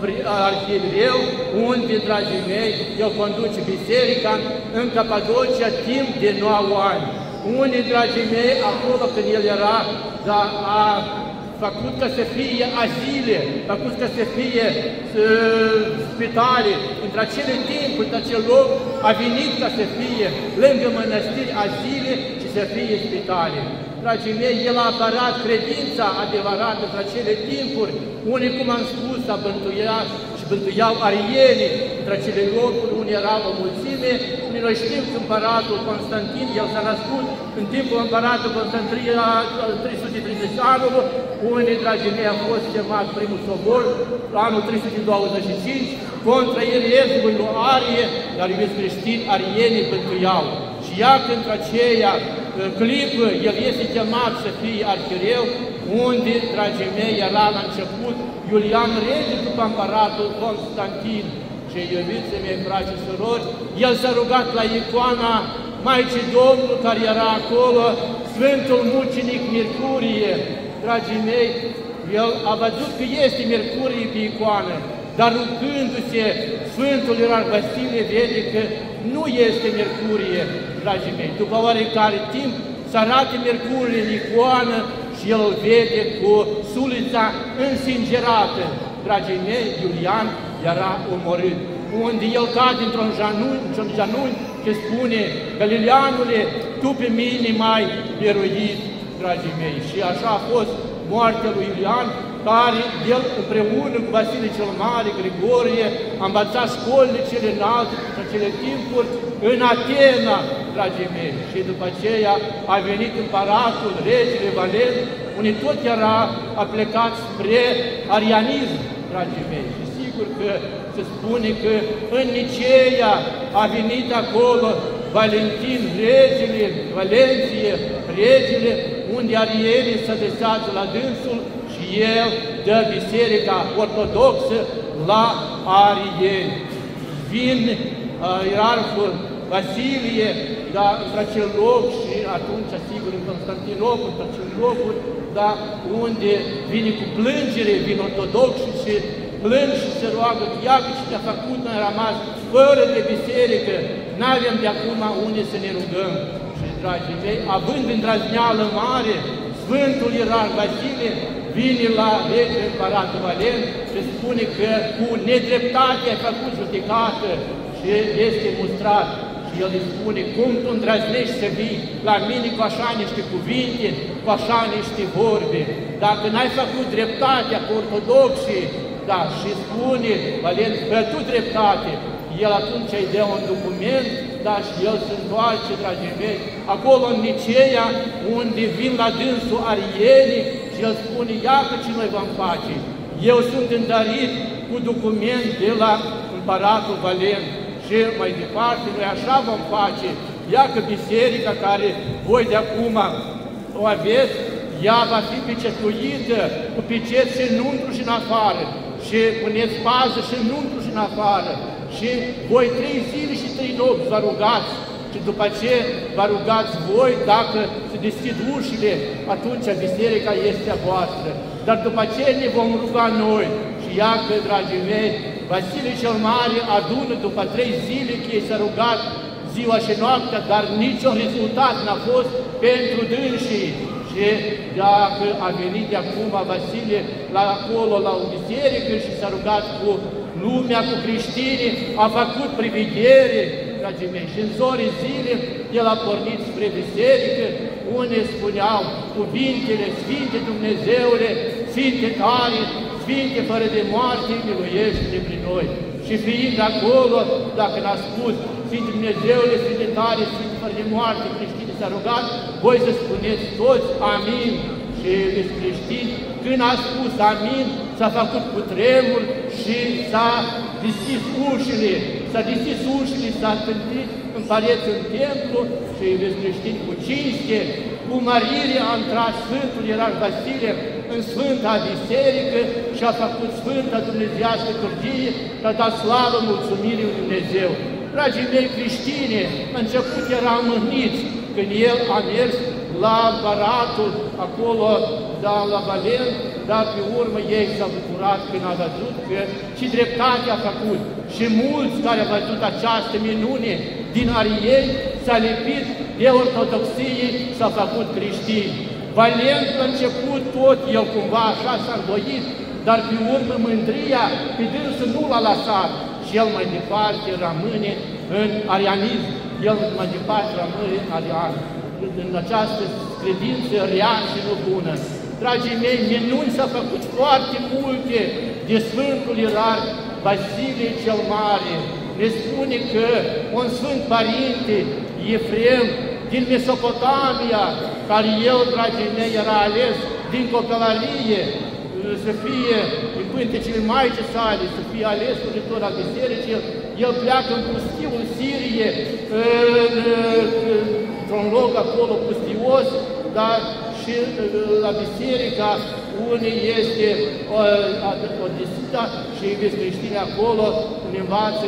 arhiereu, unde, dragii mei, el conduce biserica în Capadocia timp de nouă ani. Unde, dragii mei, acolo când el era, da, a făcut ca să fie azile, făcut ca să fie uh, spitale. Între acele timpuri, în acel loc, a venit ca să fie lângă mănăstiri azile și să fie spitale. Dragii mei, el a apărat credința adevărată între acele timpuri, unde, cum am spus, a bântuiat și bântuiau arienii între cele locuri unde era o mulțime. Și noi știm că împăratul Constantin, el s-a născut în timpul împăratului Constantin al trei sute treizeci anului, unde, dragii mei, a fost chemat primul sobor, anul trei sute douăzeci și cinci, contra erezului lui Arie, dar iubiți creștini, arienii bântuiau. Și iată, între aceea clipă, el este chemat să fie arhiereu, unde, dragii mei, era la început Iulian rege după împăratul Constantin. Și iubiții mei, frați și surori, el s-a rugat la icoana Maicii Domnului care era acolo, Sfântul Mucenic Mercurie. Dragii mei, el a văzut că este Mercurie pe icoană, dar rugându-se, Sfântul Ierarh Vasile vede că nu este Mercurie, dragii mei. După oarecare timp, să arate Mercurie în icoană și el îl vede cu sulița însingerată. Dragii mei, Iulian era omorât, unde el cade într-un janunchi, într-un janunchi și spune: Galileanule, tu pe mine m-ai biruit, dragii mei. Și așa a fost moartea lui Iulian, care el împreună cu Vasile cel Mare, Grigorie, a învățat școlile cele înalte în acele timpuri în Atena, dragii mei. Și după aceea a venit împăratul, regele Valen, unde tot era a plecat spre arianism, dragii mei. Și sigur că se spune că în Niceea a venit acolo Valentin, regele, Valenție, regele, unde arienii se desează la dânsul și el dă biserica ortodoxă la arieni. Vin uh, ierarhul Vasilie, da, într acel loc și atunci, sigur, în Constantinopol, într acel locuri, da, unde vine cu plângere, vin ortodoxi și plâng și se roagă că iată ce te-a făcut, noi am rămas fără de biserică, n-avem de acum unde să ne rugăm. Și, dragii mei, având îndrăzneală mare, Sfântul Ierarh Vasile vine la regele împăratul Valen și spune că cu nedreptate ai făcut judecată și este mustrat. Și el îi spune: cum tu îndrăznești să vii la mine cu așa niște cuvinte, cu așa niște vorbe? Dacă n-ai făcut dreptatea cu ortodoxii, da, și spune Valen că tu dreptate, el atunci îi dă un document, da, și el se întoarce, dragii mei, acolo în Niceea, unde vin la dânsul arienii și el spune: iată ce noi vom face. Eu sunt întărit cu document de la împăratul Valen și mai departe noi așa vom face. Ia că biserica care voi de acum o aveți, ea va fi pecetuită cu pecet și înăuntru și în afară. Și puneți pază și înăuntru și în afară. Și voi trei zile și trei nopți vă rugați. Și după ce vă rugați voi, dacă se deschid ușile, atunci biserica este a voastră. Dar după ce ne vom ruga noi, și iată, dragii mei, Vasile cel Mare adună după trei zile că ei s-a rugat ziua și noaptea, dar niciun rezultat n-a fost pentru dânsii. Și dacă a venit de acum Vasile la acolo, la o biserică și s-a rugat cu lumea, cu creștinii, a făcut privigheri, dragii mei, și în zorii zile el a pornit spre biserică, unde spuneau cuvintele: Sfinte Dumnezeule, Sfinte tare, Sfinte fără de moarte, miluiește-ne prin noi. Și fiind acolo, dacă n-a spus Sfinte Dumnezeule, Sfinte tare, Sfinte fără de moarte, creștinii s-a rugat, voi să spuneți toți amin. Și iubiți creștini, când a spus amin, s-a făcut cu tremur și s-a deschis ușile, s-a deschis ușile, s-a întâlnit în pareți în templu și, iubiți creștini, cu cinste, cu mărire a intrat Sfântul Ierarh Vasile în Sfânta Biserică și a făcut Sfânta Dumnezeiască Liturghie și a dat slavă mulțumirii lui Dumnezeu. Dragii mei creștini, început eram mâhniți când el a mers la împăratul acolo, da, la Valen, dar pe urmă ei s-au bucurat când a văzut că și dreptate a făcut. Și mulți care au văzut această minune din arieni s-a lipit de ortodoxie, s-a făcut creștini. Valen la început tot, el cumva așa s-a îndoit, dar pe urmă mândria pe dânsul nu l-a lăsat și el mai departe rămâne în arianism, el mai departe rămâne în arian, în această credință rea și nu bună. Dragii mei, minuni s-au făcut foarte multe de Sfântul Ierarh Vasilie cel Mare, ne spune că un Sfânt Părinte, Efrem, din Mesopotamia, care el, dragii mei, era ales din copilărie, să fie în pântecele Maicii sale, să fie ales slujitor al bisericii, el, el pleacă în pustiul Sirie, într-un loc acolo pustios, dar și la biserica unde este Odisita și iubiți creștini acolo, îmi învață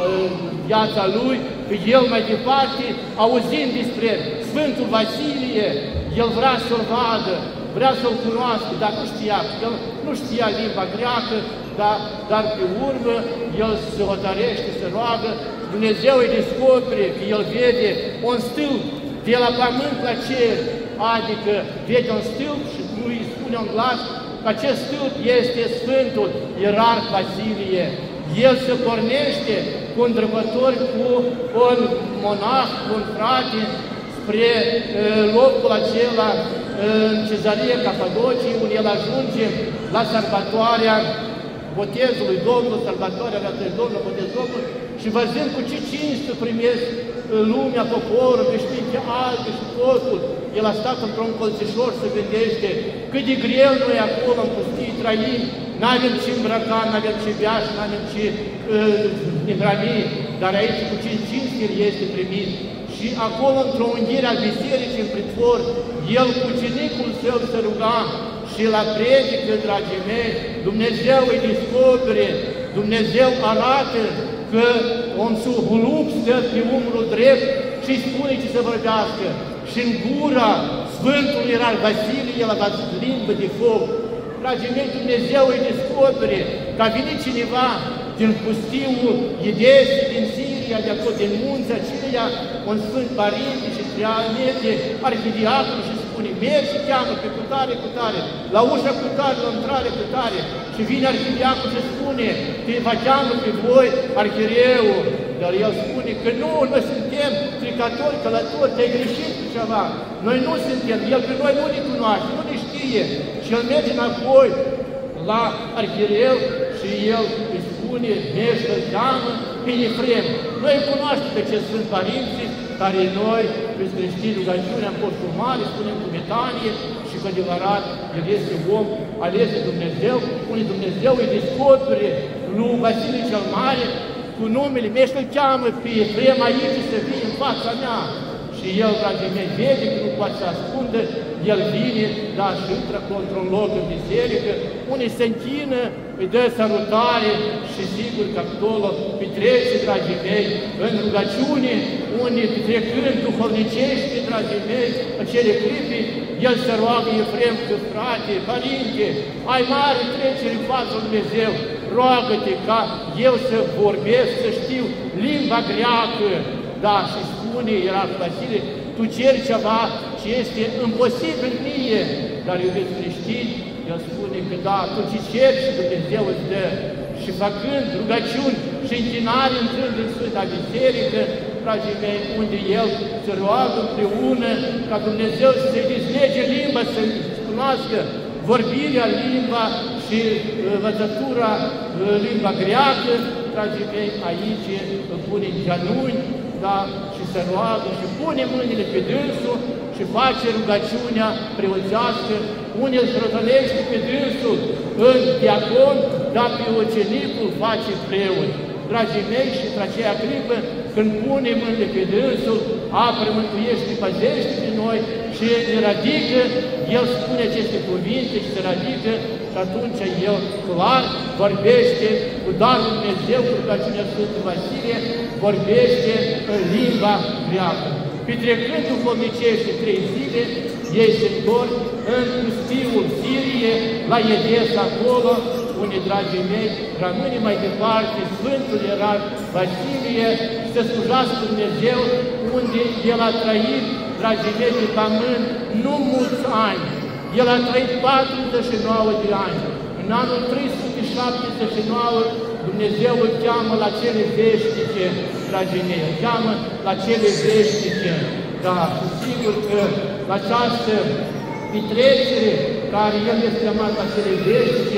viața lui, că el mai departe, auzind despre Sfântul Vasilie, el vrea să-l vadă, vrea să-l cunoască, dar nu știa, el nu știa limba greacă, dar, dar pe urmă el se hotărăște, se roagă, Dumnezeu îi descopere că el vede un stâlp de la pământ la cer, adică vede un stâlp și lui îi spune un glas că acest stâlp este Sfântul Ierarh Vasilie. El se pornește cu un drăgător, cu un monah, cu un frate, spre uh, locul acela în Cezarea Capadociei, unde el ajunge la sărbătoarea botezului Domnului, sărbătoarea Ratării Domnului, botezul Domnului, și văzând cu ce cinste primesc lumea, poporul, veșminte alte și totul, el a stat într-un colțișor să gândește cât de greu noi acolo în pustii trăim, n-avem ce îmbrăca, n-avem ce bea și n-avem ce uh, ne hrăni, dar aici cu ce cinste el este primit. Și acolo, într-o unghire a bisericii în pritfor, el cu ucenicul său se ruga și la predică, dragii mei, Dumnezeu îi descopere, Dumnezeu arată că un suhulup stă pe umărul drept și îi spune ce să vorbească. Și în gura Sfântului Ierarh Vasilie, el a dat limbă de foc. Dragii mei, Dumnezeu îi descopere că a venit cineva din pustiul Edese, din Siria, de acolo, din munții aceia, un Sfânt Părinte și triamete, arhidiacul și spune, mergi și cheamă pe cutare, cutare, la ușa cutare, la intrare cutare, și vine arhidiacul și spune, te vă cheamă pe voi arhiereul, dar el spune că nu, noi suntem trecători, călători, te-ai greșit cu ceva, noi nu suntem, el pe noi nu ne cunoaște, nu ne știe, și el merge înapoi la arhiereu și el îi spune, mergi să-l cheamă pe Efrem. Noi îl cunoaștem pe acest Sfânt Părinții, care noi, pe creștini, rugăciunea în postul mare, spunem cu metanie și cu adevărat, el este om ales de Dumnezeu, unde Dumnezeu îi descopere lui Vasilie cel Mare cu numele meu și îl cheamă pe Efrem aici să fie în fața mea. Și el, dragii mei, vede că nu poate să ascundă, el vine, da, și intră într-un loc în biserică, unde se închină, îi dă sărutare și sigur că acolo petrece, dragii mei, în rugăciune, unde petrecând duhovnicește, dragii mei, acele clipe, el se roagă Efrem că, frate, părinte, ai mare trecere în fața lui Dumnezeu, roagă-te ca eu să vorbesc, să știu limba greacă, da, și spune Ierarh Vasilie, tu ceri ceva ce este imposibil mie, dar iubiți creștini, el spune că da, tu ce ceri și Dumnezeu îți dă. Și făcând rugăciuni și închinare intrând în Sfânta Biserică, dragii mei, unde el se roagă împreună ca Dumnezeu să-i dezlege limba, să-i cunoască vorbirea limba și învățătura limba greacă, dragii mei, aici îl pune în genunchi, da, și se roagă și pune mâinile pe dânsul și face rugăciunea preoțească, unde îl protălește pe dânsul în diacon, dar pe ucenicul face preot. Dragii mei, și într aceea clipă, când pune mâinile pe dânsul, apără, mântuiește, păzește pe noi și ne radică, el spune aceste cuvinte și se radică și atunci el clar vorbește cu darul Dumnezeu, cu rugăciunea Sfântului Vasilie, vorbește în limba greacă. Petrecând duhovnicește trei zile, ei se întorc în pustiul Sirie, la Edesa acolo, unde, dragii mei, rămâne mai departe Sfântul Ierarh Vasilie să slujească Dumnezeu, unde el a trăit, dragii mei, pe pământ, nu mulți ani. El a trăit patruzeci și nouă de ani. În anul trei sute șaptezeci și nouă, Dumnezeu îl cheamă la cele veșnice, dragii mei, îl cheamă la cele veșnice. Da, și sigur că la această petrecere care el este chemat la cele veșnice,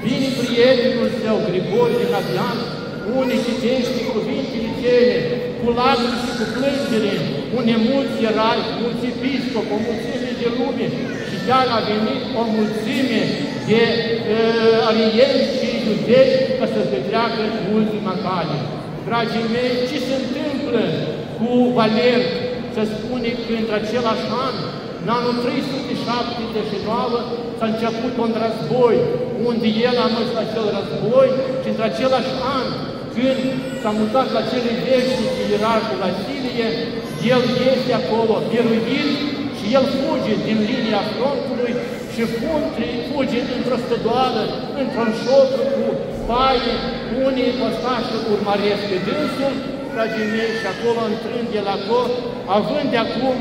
vine prietenul său, Grigore Nadean, unde citește cuvintele cele, cu lacrimi și cu plângere, unde mulți erari, mulți episcopi, o mulțime de lume, și chiar a venit o mulțime de uh, arieni și iudei ca să petreacă ultima cale. Dragii mei, ce se întâmplă cu Valent? Se spune că într același an, în anul trei sute șaptezeci și nouă, s-a început un război, unde el a mers la acel război și într același an, când s-a mutat la cele veșnice ierarhul Vasilie, el este acolo biruit și el fuge din linia frontului și fuge într-o stădoală, într-un șopru cu paie, unii postași urmăresc pe dânsul, dragii mei, și acolo intrând el acolo, având de acum,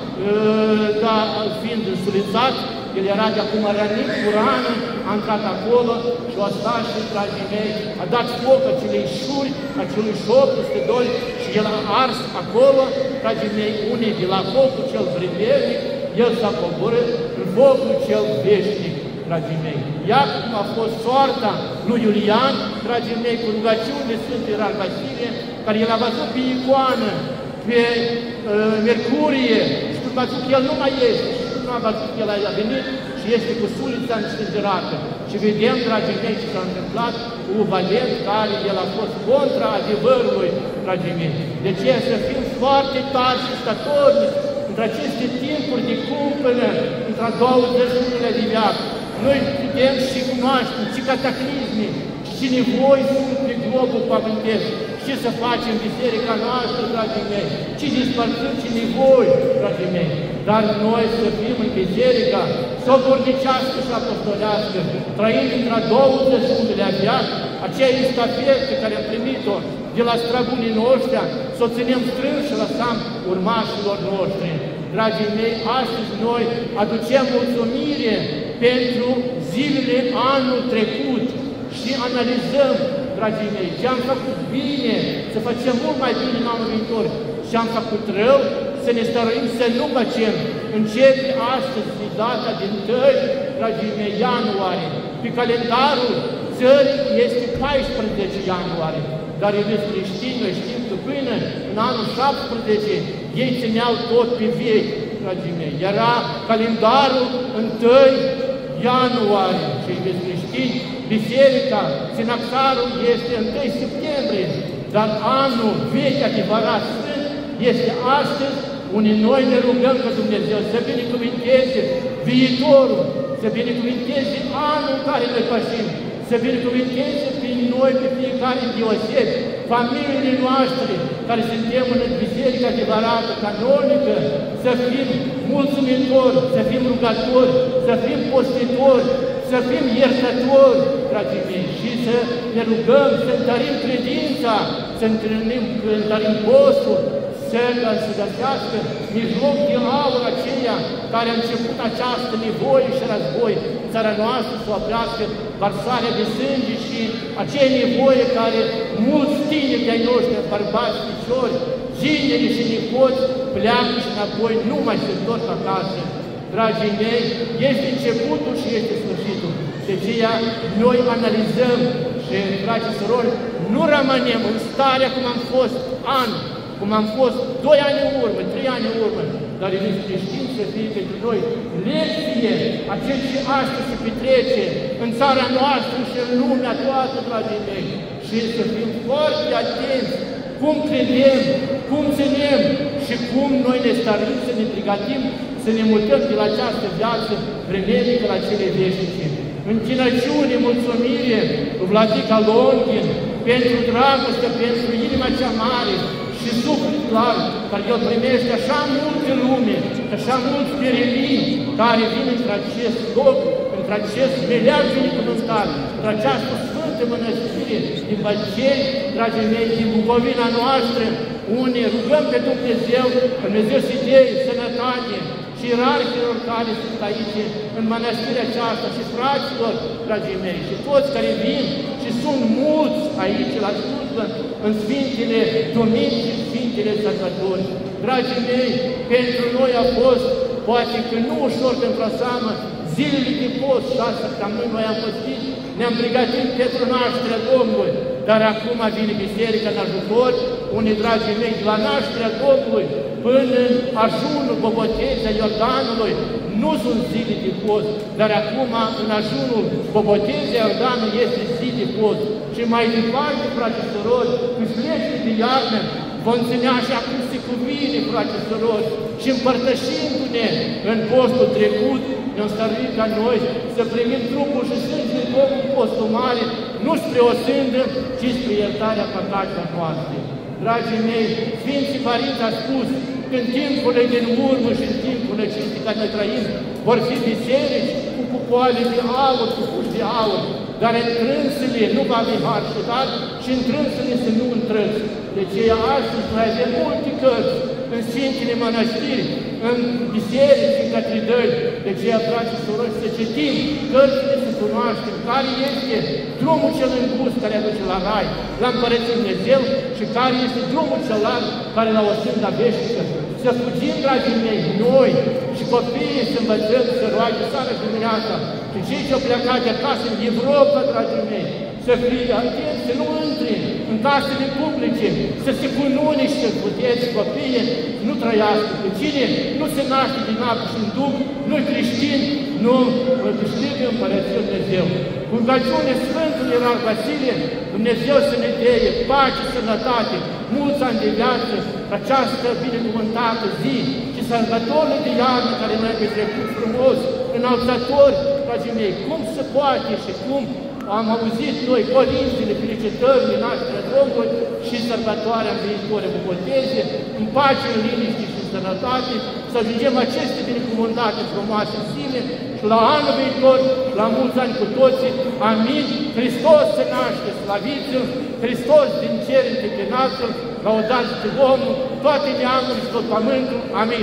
da, fiind însulițat, el era de acum rănit cu rană, a intrat acolo și ostașii, dragii mei, a dat foc acelei șuri, acelui șopru stădoi și el a ars acolo, dragii mei, unii de la focul cel vremenic, el s-a coborât în focul cel veșnic, dragii mei. Iată cum a fost soarta lui Iulian, dragii mei, cu rugăciunile Sfântului Ierarh Vasilie, care el a văzut pe icoană, pe uh, Mercurie, și cum a văzut că el nu mai este, și cum a văzut că el a venit și este cu sulița înștigerată. Și vedem, dragii mei, ce s-a întâmplat cu Valent, care el a fost contra adevărului, dragii mei. De ce să fim foarte tari și statornici între aceste timpuri de cumpănă, între a douăzeci și unu de viață. Noi putem și cunoaștem ce cataclisme, ce nevoi sunt pe globul pământesc, ce să facem biserica noastră, dragii mei, ce despărțim, ce nevoi, dragii mei. Dar noi să fim în biserica sobornicească și apostolească, trăind între douăzeci și unu de viață, aceea estafetă care am primit-o de la străbunii noștri, să o ținem strâns și lăsăm urmașilor noștri. Dragii mei, astăzi noi aducem mulțumire pentru zilele anul trecut și analizăm, dragii mei, ce am făcut bine, să facem mult mai bine în anul viitor, ce am făcut rău, să ne stăruim să nu facem. Începe astăzi data din întâi, dragii mei, ianuarie. Pe calendarul țării este paisprezece ianuarie, dar iubiți creștini, noi știm că până în anul șaptesprezece ei țineau tot pe vechi, dragii mei. Era calendarul întâi ianuarie și iubiți creștini, biserica, sinaxarul este întâi septembrie, dar anul vechi adevărat sfânt este astăzi, unde noi ne rugăm că Dumnezeu să binecuvinteze viitorul, să binecuvinteze anul în care noi pășim, să binecuvinteze prin noi, pe fiecare deosebi, familiile noastre, care suntem în biserica adevărată, canonică, să fim mulțumitori, să fim rugători, să fim postitori, să fim iertători, dragii mei, și să ne rugăm, să întărim credința, să întâlnim, să întărim postul, să se găsească mijloc de aur aceia care a început această nevoie și război în țara noastră, să oprească varsarea de sânge și acea nevoie care mulți tineri de-ai noștri, bărbați, piciori, gineri și nepoți, pleacă și înapoi nu mai se întorc acasă. Dragii mei, este începutul și este sfârșitul. De aceea noi analizăm și, dragi și surori, nu rămânem în starea cum am fost ani, cum am fost doi ani în urmă, trei ani în urmă, dar iubiți creștini să fie pentru noi lecție a ceea ce astăzi se petrece în țara noastră și în lumea toată, dragii mei, și să fim foarte atenți cum credem, cum ținem și cum noi ne stărim să ne pregătim, să ne mutăm de la această viață vremenică la cele veșnice. Închinăciune, mulțumire, Vladica Longin, pentru dragoste, pentru inima cea mare și suflet clar, care El primește așa multe lume, așa mulți peregrini care vin într acest loc, într acest meleag binecuvântat, într această sfântă mănăstire din Bălceni, dragii mei, din Bucovina noastră, unde rugăm pe Dumnezeu, Dumnezeu să dea sănătate și ierarhilor care sunt aici, în mănăstirea aceasta, și fraților, dragii mei, și toți care vin, și sunt mulți aici la slujbă, în Sfintele Duminici și Sfintele Sărbători. Dragii mei, pentru noi a fost, poate că nu ușor pentru o seamă, zilele de post, șase săptămâni noi am păstit, ne-am pregătit pentru nașterea Domnului, dar acum vine biserica în ajutor, unii dragii mei, de la nașterea Domnului până în ajunul Bobotezea Iordanului, nu sunt zile de post, dar acum în ajunul Bobotezea Iordanului este zi de post. Și mai departe, frate surori, când plece de iarnă, vom ține așa cum se cuvine, frate surori, și împărtășindu-ne în postul trecut, ne-am stăruit ca noi să primim trupul și sângele Domnului postul mare, nu spre o sândă, ci spre iertarea păcatelor noastre. Dragii mei, Sfinții Părinți a spus că în timpurile din urmă și în timpurile acestea care noi trăim, vor fi biserici cu cupoale de aur, cu puși de aur, dar în trânsele nu va fi har și dar și în trânsele să nu întrăți. De aceea astăzi noi avem multe cărți în Sfintele Mănăstiri, în biserici, în catedrări. De aceea, frați și surori, să citim cărțile, să cunoaștem care este drumul cel îngust care aduce la Rai, la Împărăția Dumnezeu și care este drumul cel larg care la o sfântă veșnică. Să fugim, dragii mei, noi și copiii să învățăm să roage seara și dimineața. Și cei ce au plecat de acasă în Europa, dragii mei, să fie atenți, să nu intre în casele publice, să se cunune și să puteți copiii, nu trăiască. Că cine nu se naște din apă și în Duh, nu-i creștin, nu câștigă Împărăția Dumnezeu. Cu rugăciune Sfântului Ierar Vasile, Dumnezeu să ne dea pace, sănătate, mulți ani de viață, această binecuvântată zi și sărbătorile de iarnă care noi am petrecut frumos, înălțători, dragii mei, cum se poate și cum am auzit noi părințile, felicitările nașterea Domnului și sărbătoarea viitoare Boboteze, în pace, în liniște și în sănătate, să ajungem aceste binecuvântate frumoase zile și la anul viitor, la mulți ani cu toții. Amin. Hristos se naște, slăviți-L, Hristos din cer întâmpinați-L, lăudați pe Domnul, toate neamurile și tot pământul. Amin.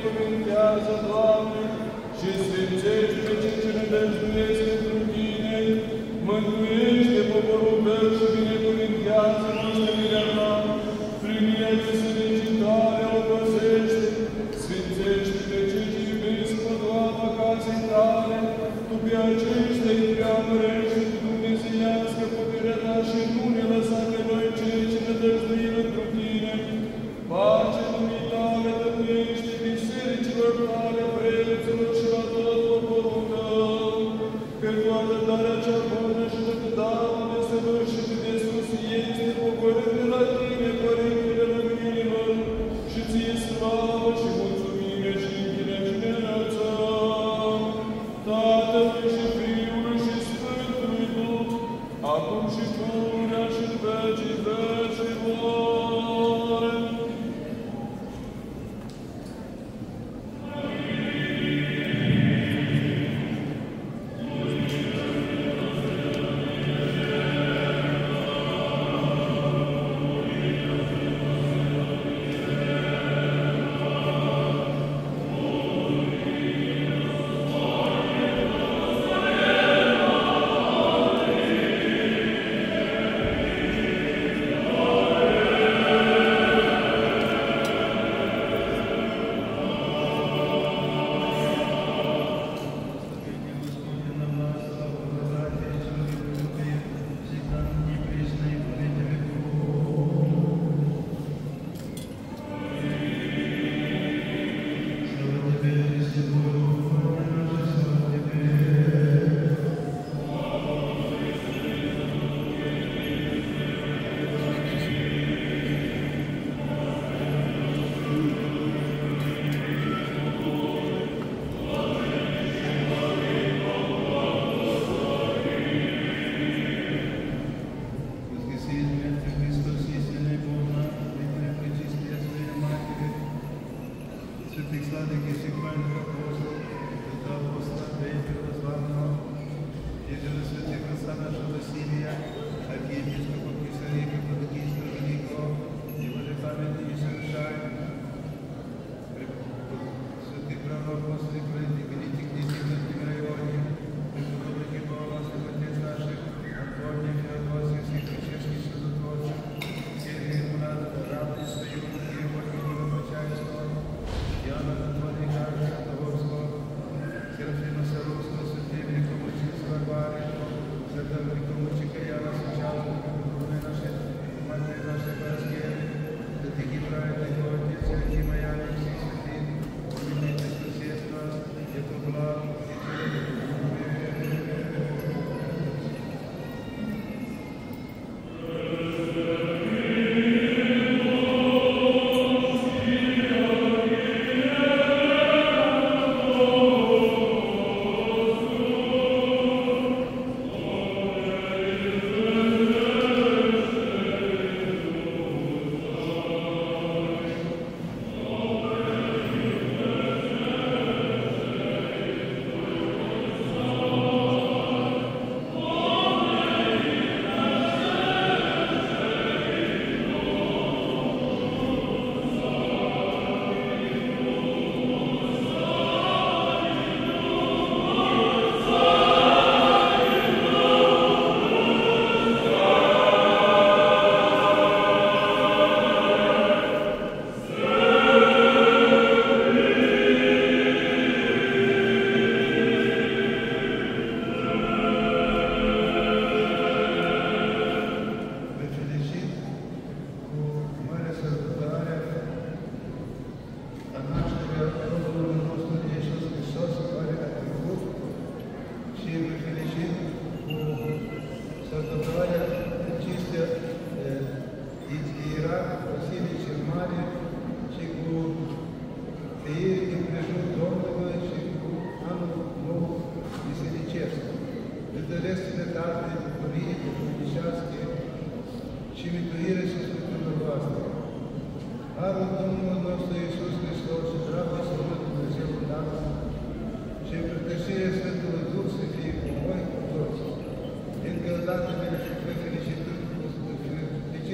binecuvintează, Doamne, și sfințește pe cei ce ne dăjduiesc pentru Tine, mântuiește poporul Tău și binecuvintează moștenirea Ta, prin el sărăcitare o păzește, sfințește pe cei ce iubesc pădoaba casei Tale, Tu pe aceștia îi preamărești cu dumnezeiască puterea Ta și nu ne lăsa pe noi cei ce ne dăjduim într-o Tine. Pace dumitale dăruiește bisericilor Tale, preoților și la tot poporul Tău, că toată darea cea bună și toată darul de săvârșit de sus este pogorât de la Tine, Părintele Luminilor, și Ție slavă și mulțumire și închinare și ne înălțăm Tatălui și Fiului și Sfântului Duh, acum și pururea și în vecii vecilor.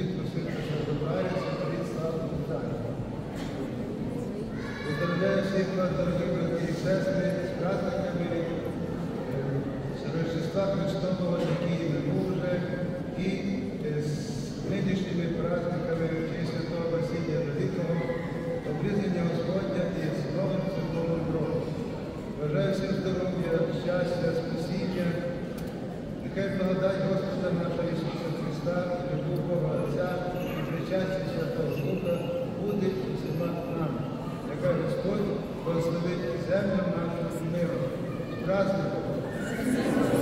Să-i Господь благословить землю нашу миром. Праздником!